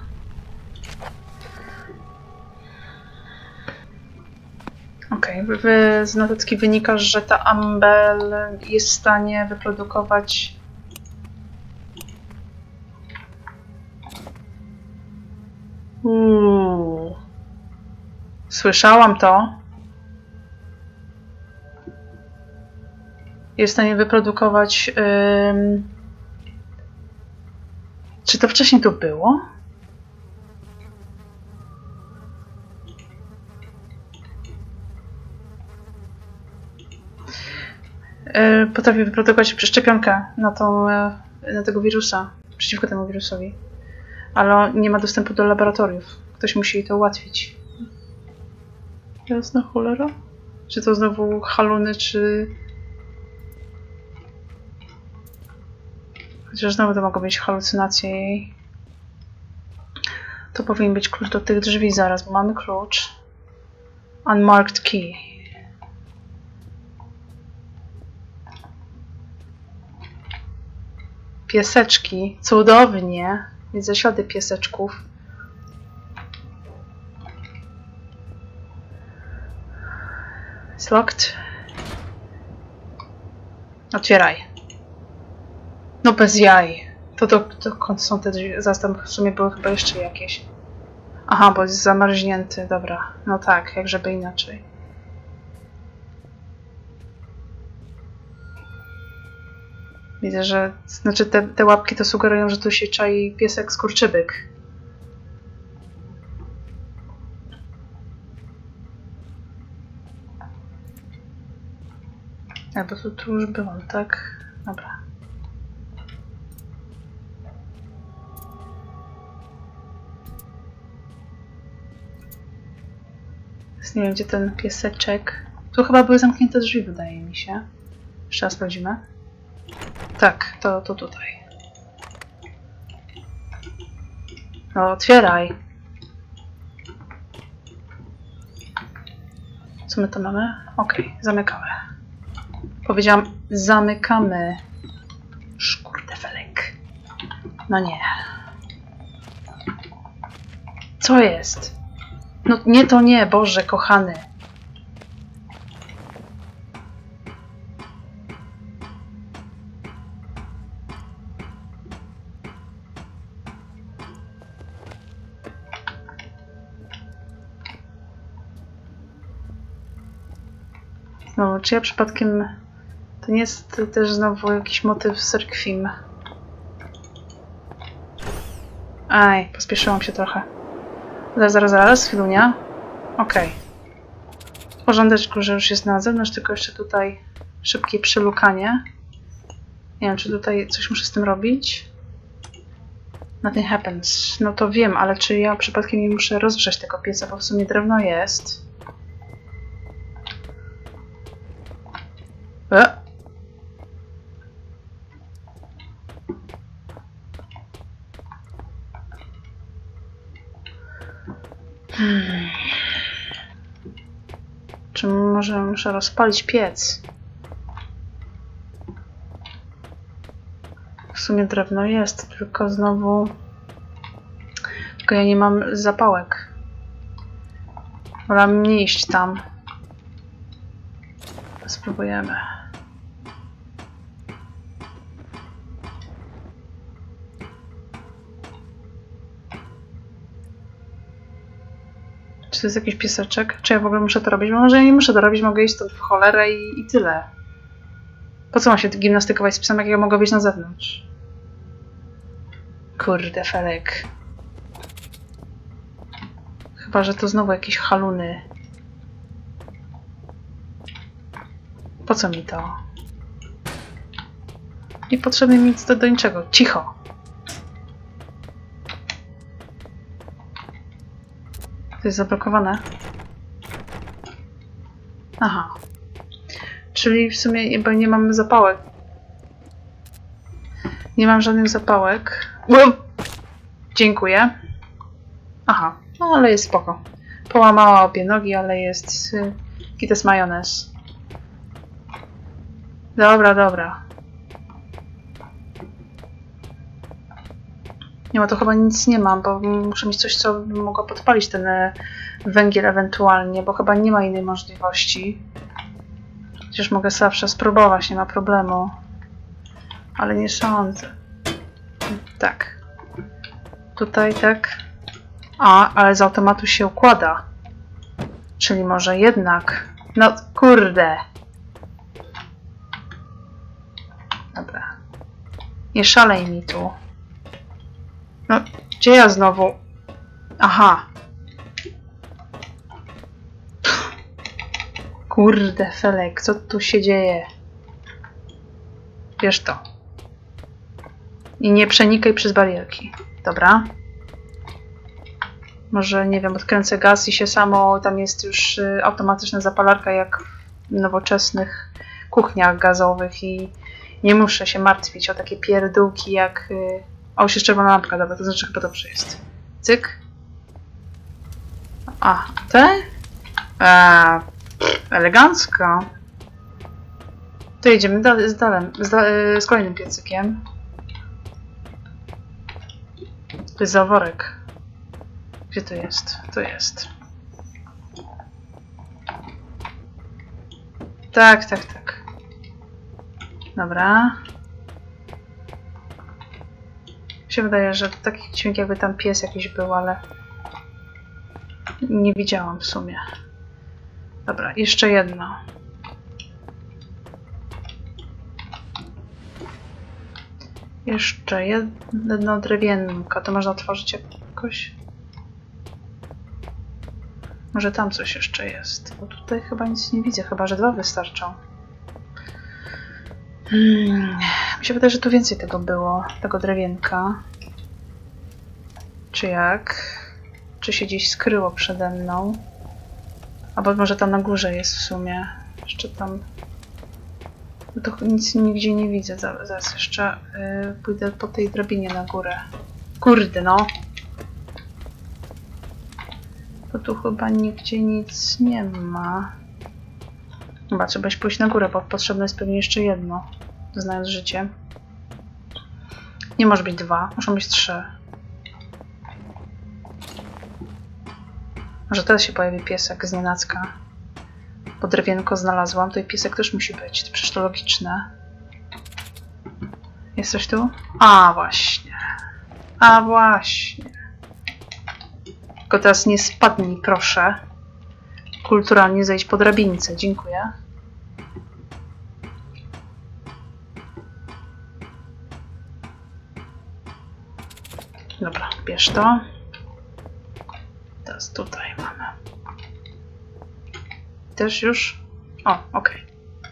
Okej, okay. Z notatki wynika, że ta Ambel jest w stanie wyprodukować Uuu. Słyszałam to. Jest w stanie wyprodukować... Yy... Czy to wcześniej tu było? Yy, potrafi wyprodukować przeszczepionkę na, tą, yy, na tego wirusa, przeciwko temu wirusowi. Ale nie ma dostępu do laboratoriów. Ktoś musi to ułatwić. Jasna cholera? Czy to znowu haluny, czy... Chociaż znowu to mogą być halucynacje jej. To powinien być klucz do tych drzwi zaraz, bo mamy klucz. Unmarked key. Pieseczki. Cudownie. Widzę ślady pieseczków. It's locked. Otwieraj. No bez jaj. To dokąd są te drzwi? Zastęp w sumie były chyba jeszcze jakieś. Aha, bo jest zamarznięty. Dobra. No tak, jak żeby inaczej. Widzę, że... Znaczy te, te łapki to sugerują, że tu się czai piesek skurczybyk. A, bo tu, tu już byłam, tak? Dobra. Nie wiem, gdzie ten pieseczek. Tu chyba były zamknięte drzwi, wydaje mi się. Jeszcze raz sprawdzimy. Tak, to, to tutaj. No, otwieraj. Co my to mamy? Okej, okay, zamykamy. Powiedziałam, zamykamy. Szkurdefelek. No nie. Co jest? No nie, to nie, Boże, kochany. No, czy ja przypadkiem... To nie jest też znowu jakiś motyw z Requiem. Aj, pospieszyłam się trochę. Zaraz, zaraz, zaraz, chwilunia. Okej. Okay. W porządeczku, że już jest na zewnątrz, tylko jeszcze tutaj szybkie przylukanie. Nie wiem, czy tutaj coś muszę z tym robić. Nothing happens. No to wiem, ale czy ja przypadkiem nie muszę rozgrzać tego pieca, bo w sumie drewno jest. E? Hmm. Czy może muszę rozpalić piec? W sumie drewno jest, tylko znowu... Tylko ja nie mam zapałek. Wolałam nie iść tam. Spróbujemy. Czy to jest jakiś pieseczek? Czy ja w ogóle muszę to robić? Bo może ja nie muszę to robić, mogę iść stąd w cholerę i, i tyle. Po co mam się gimnastykować z psem, jak ja mogę wyjść na zewnątrz? Kurde, felek. Chyba, że to znowu jakieś haluny. Po co mi to? Niepotrzebne mi nic do, do niczego. Cicho! To jest zablokowane. Aha. Czyli w sumie bo nie mamy zapałek. Nie mam żadnych zapałek. Dziękuję. Aha. No ale jest spoko. Połamała obie nogi, ale jest... Kites majonez. Dobra, dobra. Nie ma, to chyba nic nie mam, bo muszę mieć coś, co bym mogła podpalić ten węgiel ewentualnie, bo chyba nie ma innej możliwości. Chociaż mogę zawsze spróbować, nie ma problemu. Ale nie sądzę. Tak. Tutaj tak. A, ale z automatu się układa. Czyli może jednak... No kurde. Dobra. Nie szalej mi tu. No, gdzie ja znowu? Aha. Kurde, felek, co tu się dzieje? Wiesz to. I nie przenikaj przez barierki. Dobra. Może, nie wiem, odkręcę gaz i się samo... Tam jest już y, automatyczna zapalarka jak w nowoczesnych kuchniach gazowych i nie muszę się martwić o takie pierdółki jak... Y, o, już jest czerwona lampka, dobra, to znaczy chyba dobrze jest. Cyk. A, te? Eee, elegancko. To jedziemy dalej, z, dalem, z, da, z kolejnym piecykiem. To jest zaworek. Gdzie to jest? To jest. Tak, tak, tak. Dobra. Mi się wydaje, że taki dźwięk jakby tam pies jakiś był, ale nie widziałam w sumie. Dobra, jeszcze jedno. Jeszcze jedno drewienko. To można otworzyć jakoś? Może tam coś jeszcze jest. Bo tutaj chyba nic nie widzę. Chyba, że dwa wystarczą. Hmm. Mi się wydaje, że tu więcej tego było. Tego drewienka. Czy jak? Czy się gdzieś skryło przede mną? Albo może tam na górze jest w sumie. Jeszcze tam... No to nic nigdzie nie widzę. Zaraz jeszcze yy, pójdę po tej drabinie na górę. Kurde, no! Bo tu chyba nigdzie nic nie ma. Chyba trzeba iść pójść na górę, bo potrzebne jest pewnie jeszcze jedno. Znając życie. Nie może być dwa, muszą być trzy. Może teraz się pojawi piesek z nienacka. Bo drewienko znalazłam, to i piesek też musi być. To przecież to logiczne. Jest coś tu? A, właśnie. A, właśnie. Tylko teraz nie spadnij, proszę. Kulturalnie zejść po drabince. Dziękuję. Dobra, bierz to. Teraz tutaj mamy. Też już? O, okej.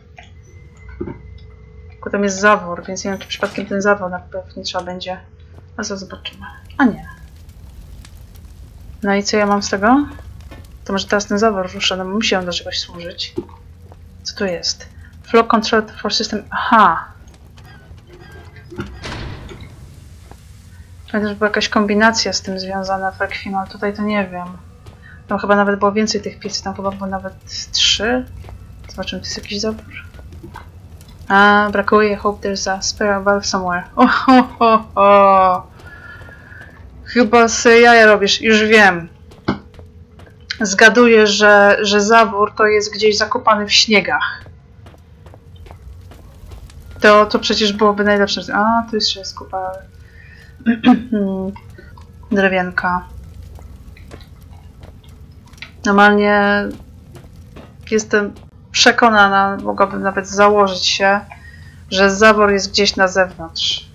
Tylko tam jest zawór, więc nie wiem, czy przypadkiem ten zawór na pewno nie trzeba będzie. A co zobaczymy? A nie. No i co ja mam z tego? To może teraz ten zawór ruszę, no musi on do czegoś służyć. Co tu jest? Flow control for system... Aha! Pamiętam, że była jakaś kombinacja z tym związana w Requiem, ale tutaj to nie wiem. Tam chyba nawet było więcej tych pieców, tam chyba było nawet trzy. Zobaczymy, to jest jakiś zawór. A, brakuje. Hope there's a spare valve somewhere. O, ho, ho, ho. Chyba sobie jaja robisz, już wiem. Zgaduję, że, że zawór to jest gdzieś zakopany w śniegach. To, to przecież byłoby najlepsze. A, tu jeszcze jest kupa drewienka. Normalnie jestem przekonana, mogłabym nawet założyć się, że zawór jest gdzieś na zewnątrz.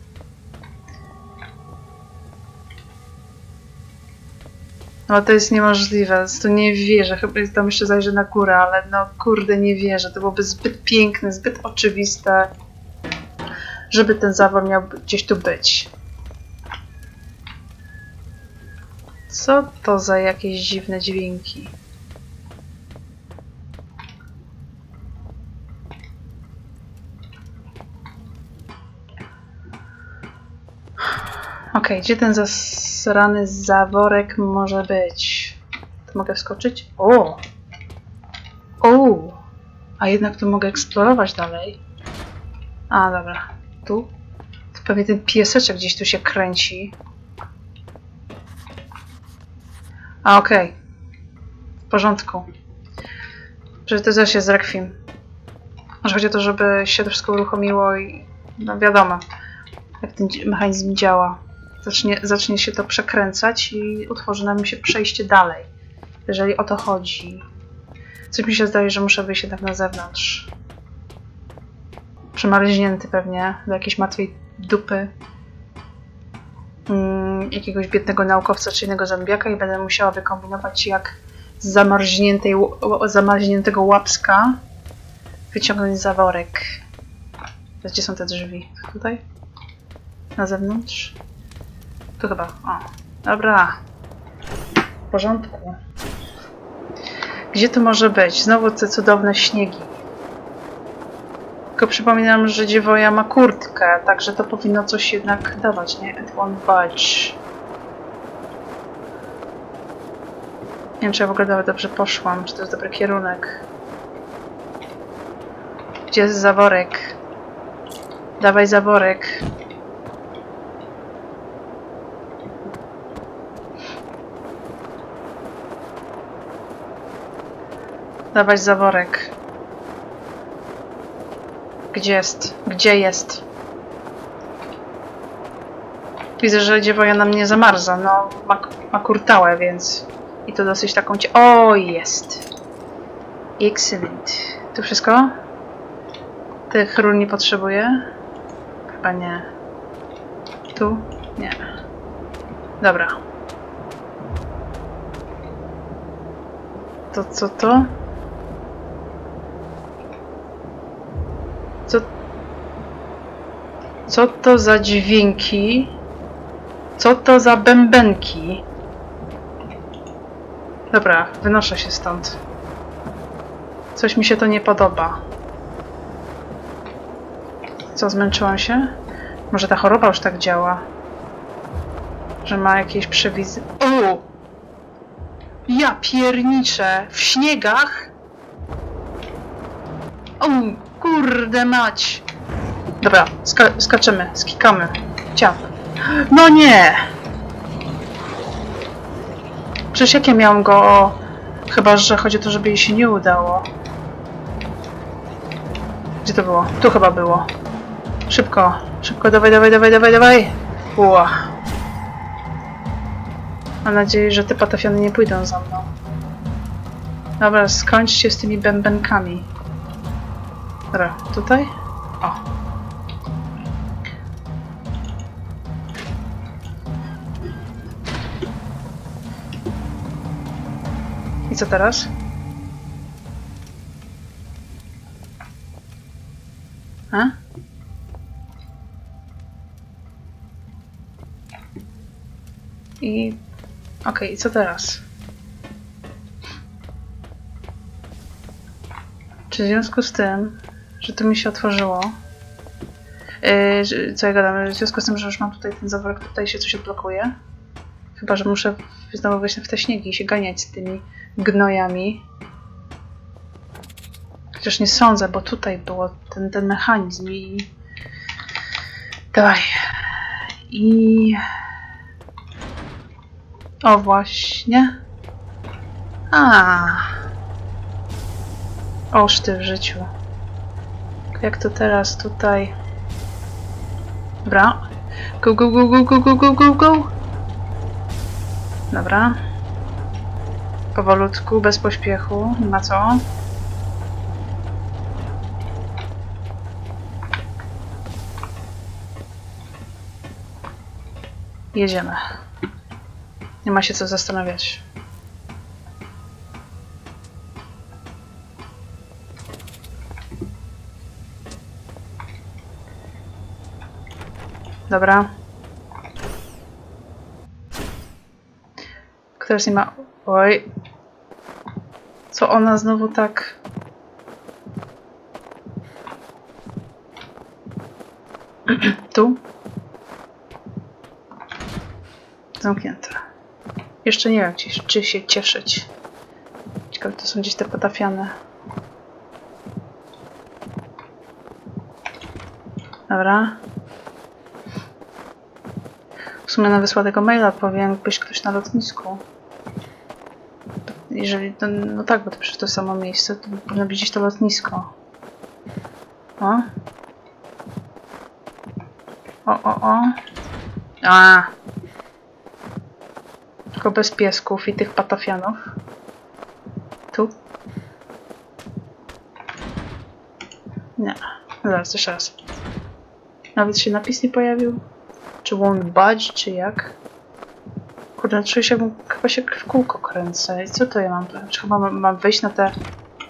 No to jest niemożliwe, to nie wierzę, chyba tam jeszcze zajrzę na górę, ale no kurde nie wierzę, to byłoby zbyt piękne, zbyt oczywiste, żeby ten zawór miał gdzieś tu być. Co to za jakieś dziwne dźwięki? Okej, okay, gdzie ten zasrany zaworek może być? Tu mogę wskoczyć? O! O! A jednak tu mogę eksplorować dalej. A, dobra. Tu? To pewnie ten pieseczek gdzieś tu się kręci. A, okej. Okay. W porządku. Że to też jest Requiem. Może chodzi o to, żeby się to wszystko uruchomiło i... No wiadomo, jak ten mechanizm działa. Zacznie, zacznie się to przekręcać i utworzy nam się przejście dalej. Jeżeli o to chodzi. Coś mi się zdaje, że muszę wyjść jednak na zewnątrz. Przemarznięty pewnie do jakiejś martwej dupy. Hmm, jakiegoś biednego naukowca czy innego zombiaka i będę musiała wykombinować, jak z zamarzniętej, zamarzniętego łapska wyciągnąć zaworek. Gdzie są te drzwi? Tutaj? Na zewnątrz? Tu chyba. O, dobra. W porządku. Gdzie to może być? Znowu te cudowne śniegi. Tylko przypominam, że dziewoja ma kurtkę, także to powinno coś jednak dawać, nie? It won't budge. Nie wiem, czy ja w ogóle dobrze poszłam, czy to jest dobry kierunek. Gdzie jest zaworek? Dawaj zaworek. Dawać zaworek. Gdzie jest? Gdzie jest? Widzę, że dziewoja nam nie zamarza. No, ma, ma kurtałę, więc... I to dosyć taką cie... O, jest! Excellent. Tu wszystko? Tych rur nie potrzebuję? Chyba nie. Tu? Nie. Dobra. To co to? Co... Co to za dźwięki? Co to za bębenki? Dobra, wynoszę się stąd. Coś mi się to nie podoba. Co, zmęczyłam się? Może ta choroba już tak działa? Że ma jakieś przewizy... O! Ja pierniczę! W śniegach? O, kurde mać! Dobra, ska skaczemy, skikamy. Ciap. No nie! Przecież jak ja miałam go... Chyba, że chodzi o to, żeby jej się nie udało. Gdzie to było? Tu chyba było. Szybko, szybko, dawaj, dawaj, dawaj, dawaj, dawaj! Ła. Mam nadzieję, że te patafiany nie pójdą za mną. Dobra, skończcie z tymi bębenkami. Dobra, tutaj? O. I co teraz? A? I... Okej, okay, i co teraz? Czy w związku z tym, że to mi się otworzyło... Yy, co ja gadam? W związku z tym, że już mam tutaj ten zaworek, tutaj się coś odblokuje. Chyba, że muszę znowu wejść w te śniegi i się ganiać z tymi gnojami. Chociaż nie sądzę, bo tutaj było ten, ten mechanizm i... Dawaj. I... O właśnie. A. Oż ty w życiu. Jak to teraz tutaj... Dobra. Go, go, go, go, go, go, go, go, go. Dobra. Powolutku, bez pośpiechu. Nie ma co. Jedziemy. Nie ma się co zastanawiać. Dobra. Teraz nie ma... Oj. Co ona znowu tak... Tu? Zamknięte. Jeszcze nie wiem, czy, czy się cieszyć. Ciekawe, to są gdzieś te potafiane. Dobra. W sumie na wysłał tego maila powinien być ktoś na lotnisku. Jeżeli... To, no tak, bo to przecież to samo miejsce, to powinno być gdzieś to lotnisko. O. O, o, o. A. Tylko bez piesków i tych patafianów. Tu? Nie. No zaraz, jeszcze raz. Nawet się napis nie pojawił. Czy won't budge, czy jak? Kurde, czuję się, jakbym chyba się w kółko kręcę. I co to ja mam? Czy chyba mam, mam wejść na te...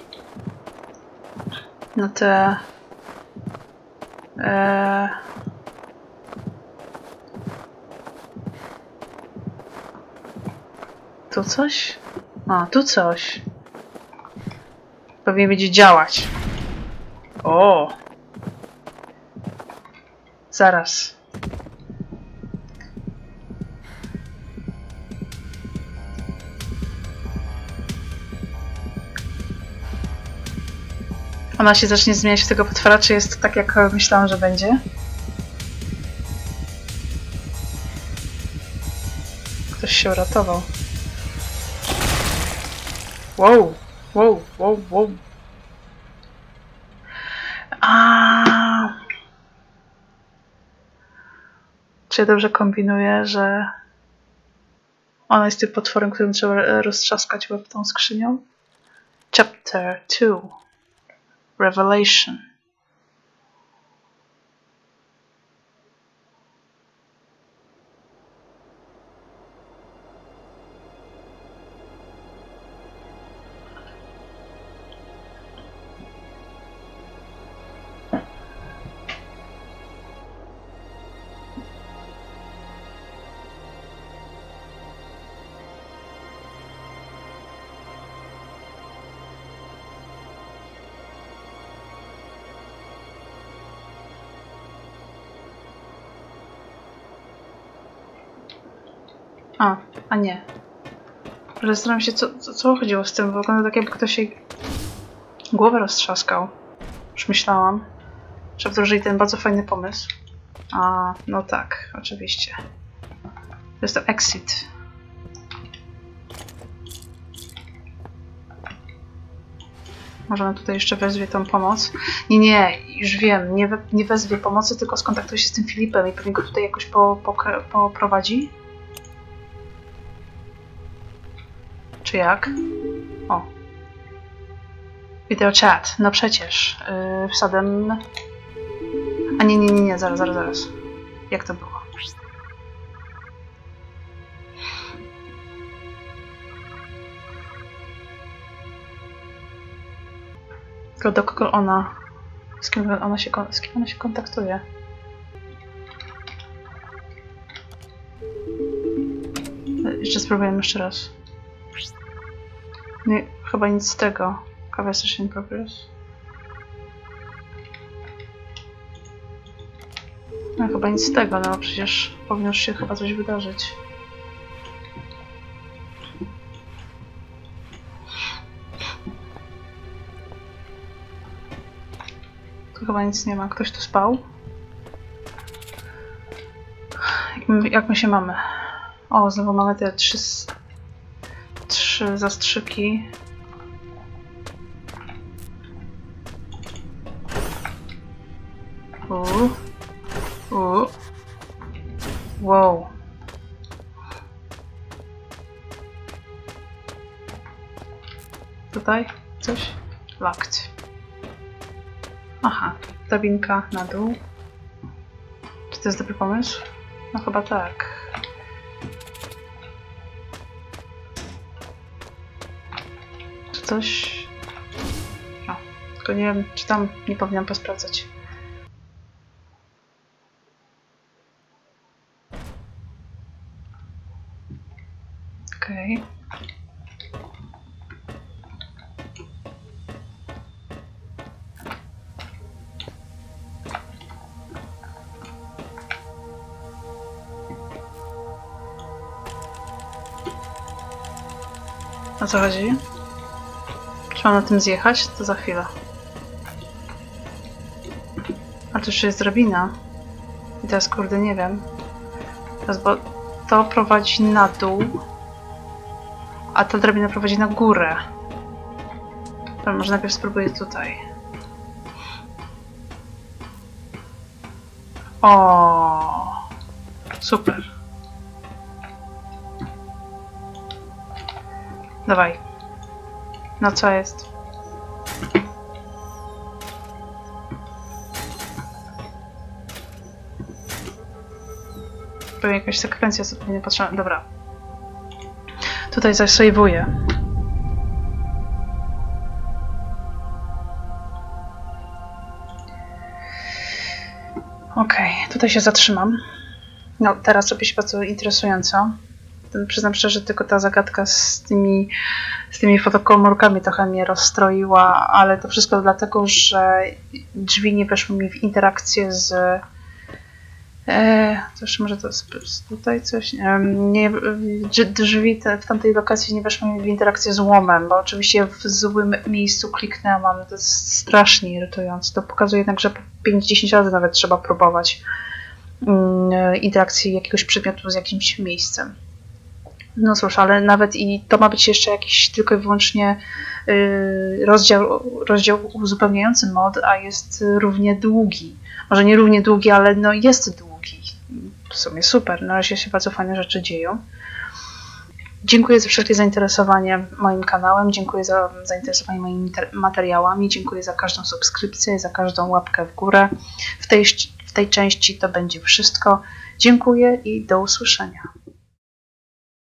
Na te... Eee... Tu coś? A, tu coś. Pewnie będzie działać. O! Zaraz. Ona się zacznie zmieniać w tego potwora, czy jest tak, jak myślałam, że będzie? Ktoś się uratował. Wow, wow, wow, wow. A. Czy ja dobrze kombinuję, że ona jest tym potworem, którym trzeba roztrzaskać łeb tą skrzynią? Chapter two. Revelation. A, a nie. Zastanawiam się, co, co, co chodziło z tym. Wygląda tak, jakby ktoś jej głowę roztrzaskał. Już myślałam, że wdrożyli ten bardzo fajny pomysł. A, no tak, oczywiście. To jest to exit. Może on tutaj jeszcze wezwie tą pomoc. Nie, nie, już wiem, nie, we, nie wezwie pomocy, tylko skontaktuje się z tym Filipem i pewnie go tutaj jakoś po, po, poprowadzi. Czy jak? O. Video chat. No przecież. Yy, wsadem... A nie, nie, nie, nie, zaraz, zaraz, zaraz. Jak to było? Tylko do kogo ona... Z kim ona się, z kim ona się kontaktuje? Jeszcze spróbujemy jeszcze raz. Nie, chyba nic z tego. Conversation in progress. No chyba nic z tego, no przecież powinno już się chyba coś wydarzyć. Tu chyba nic nie ma. Ktoś tu spał? Jak my, jak my się mamy? O, znowu mamy te trzy, trzy zastrzyki. Uuu. Uuu. Wow. Tutaj coś? Locked. Aha, drabinka na dół. Czy to jest dobry pomysł? No chyba tak. Czy coś... No, tylko nie wiem, czy tam nie powinnam posprawdzać. Okej. Okay. O co chodzi? Czy mam na tym zjechać? To za chwilę. A tu jeszcze jest drabina. I teraz kurde nie wiem. Teraz, bo to prowadzi na dół, a ta drabina prowadzi na górę. To może najpierw spróbuję tutaj. O, super. Dawaj. No co jest? Pewnie jakaś sekwencja sobie nie patrzyłam. Dobra. Tutaj zasejwuję. Okej, okay, tutaj się zatrzymam. No, teraz robi się bardzo interesująco. Przyznam szczerze, tylko ta zagadka z tymi, z tymi fotokomórkami trochę mnie rozstroiła, ale to wszystko dlatego, że drzwi nie weszły mi w interakcję z... E, coś może to jest tutaj coś... E, nie, drzwi te, w tamtej lokacji nie weszły mi w interakcję z łomem, bo oczywiście w złym miejscu kliknęłam, to jest strasznie irytujące. To pokazuje jednak, że pięć dziesięć razy nawet trzeba próbować mm, interakcji jakiegoś przedmiotu z jakimś miejscem. No cóż, ale nawet i to ma być jeszcze jakiś tylko i wyłącznie yy, rozdział, rozdział uzupełniający mod, a jest równie długi. Może nie równie długi, ale no jest długi. W sumie super, na razie się bardzo fajne rzeczy dzieją. Dziękuję za wszelkie zainteresowanie moim kanałem, dziękuję za zainteresowanie moimi materiałami, dziękuję za każdą subskrypcję, za każdą łapkę w górę. W tej, w tej części to będzie wszystko. Dziękuję i do usłyszenia.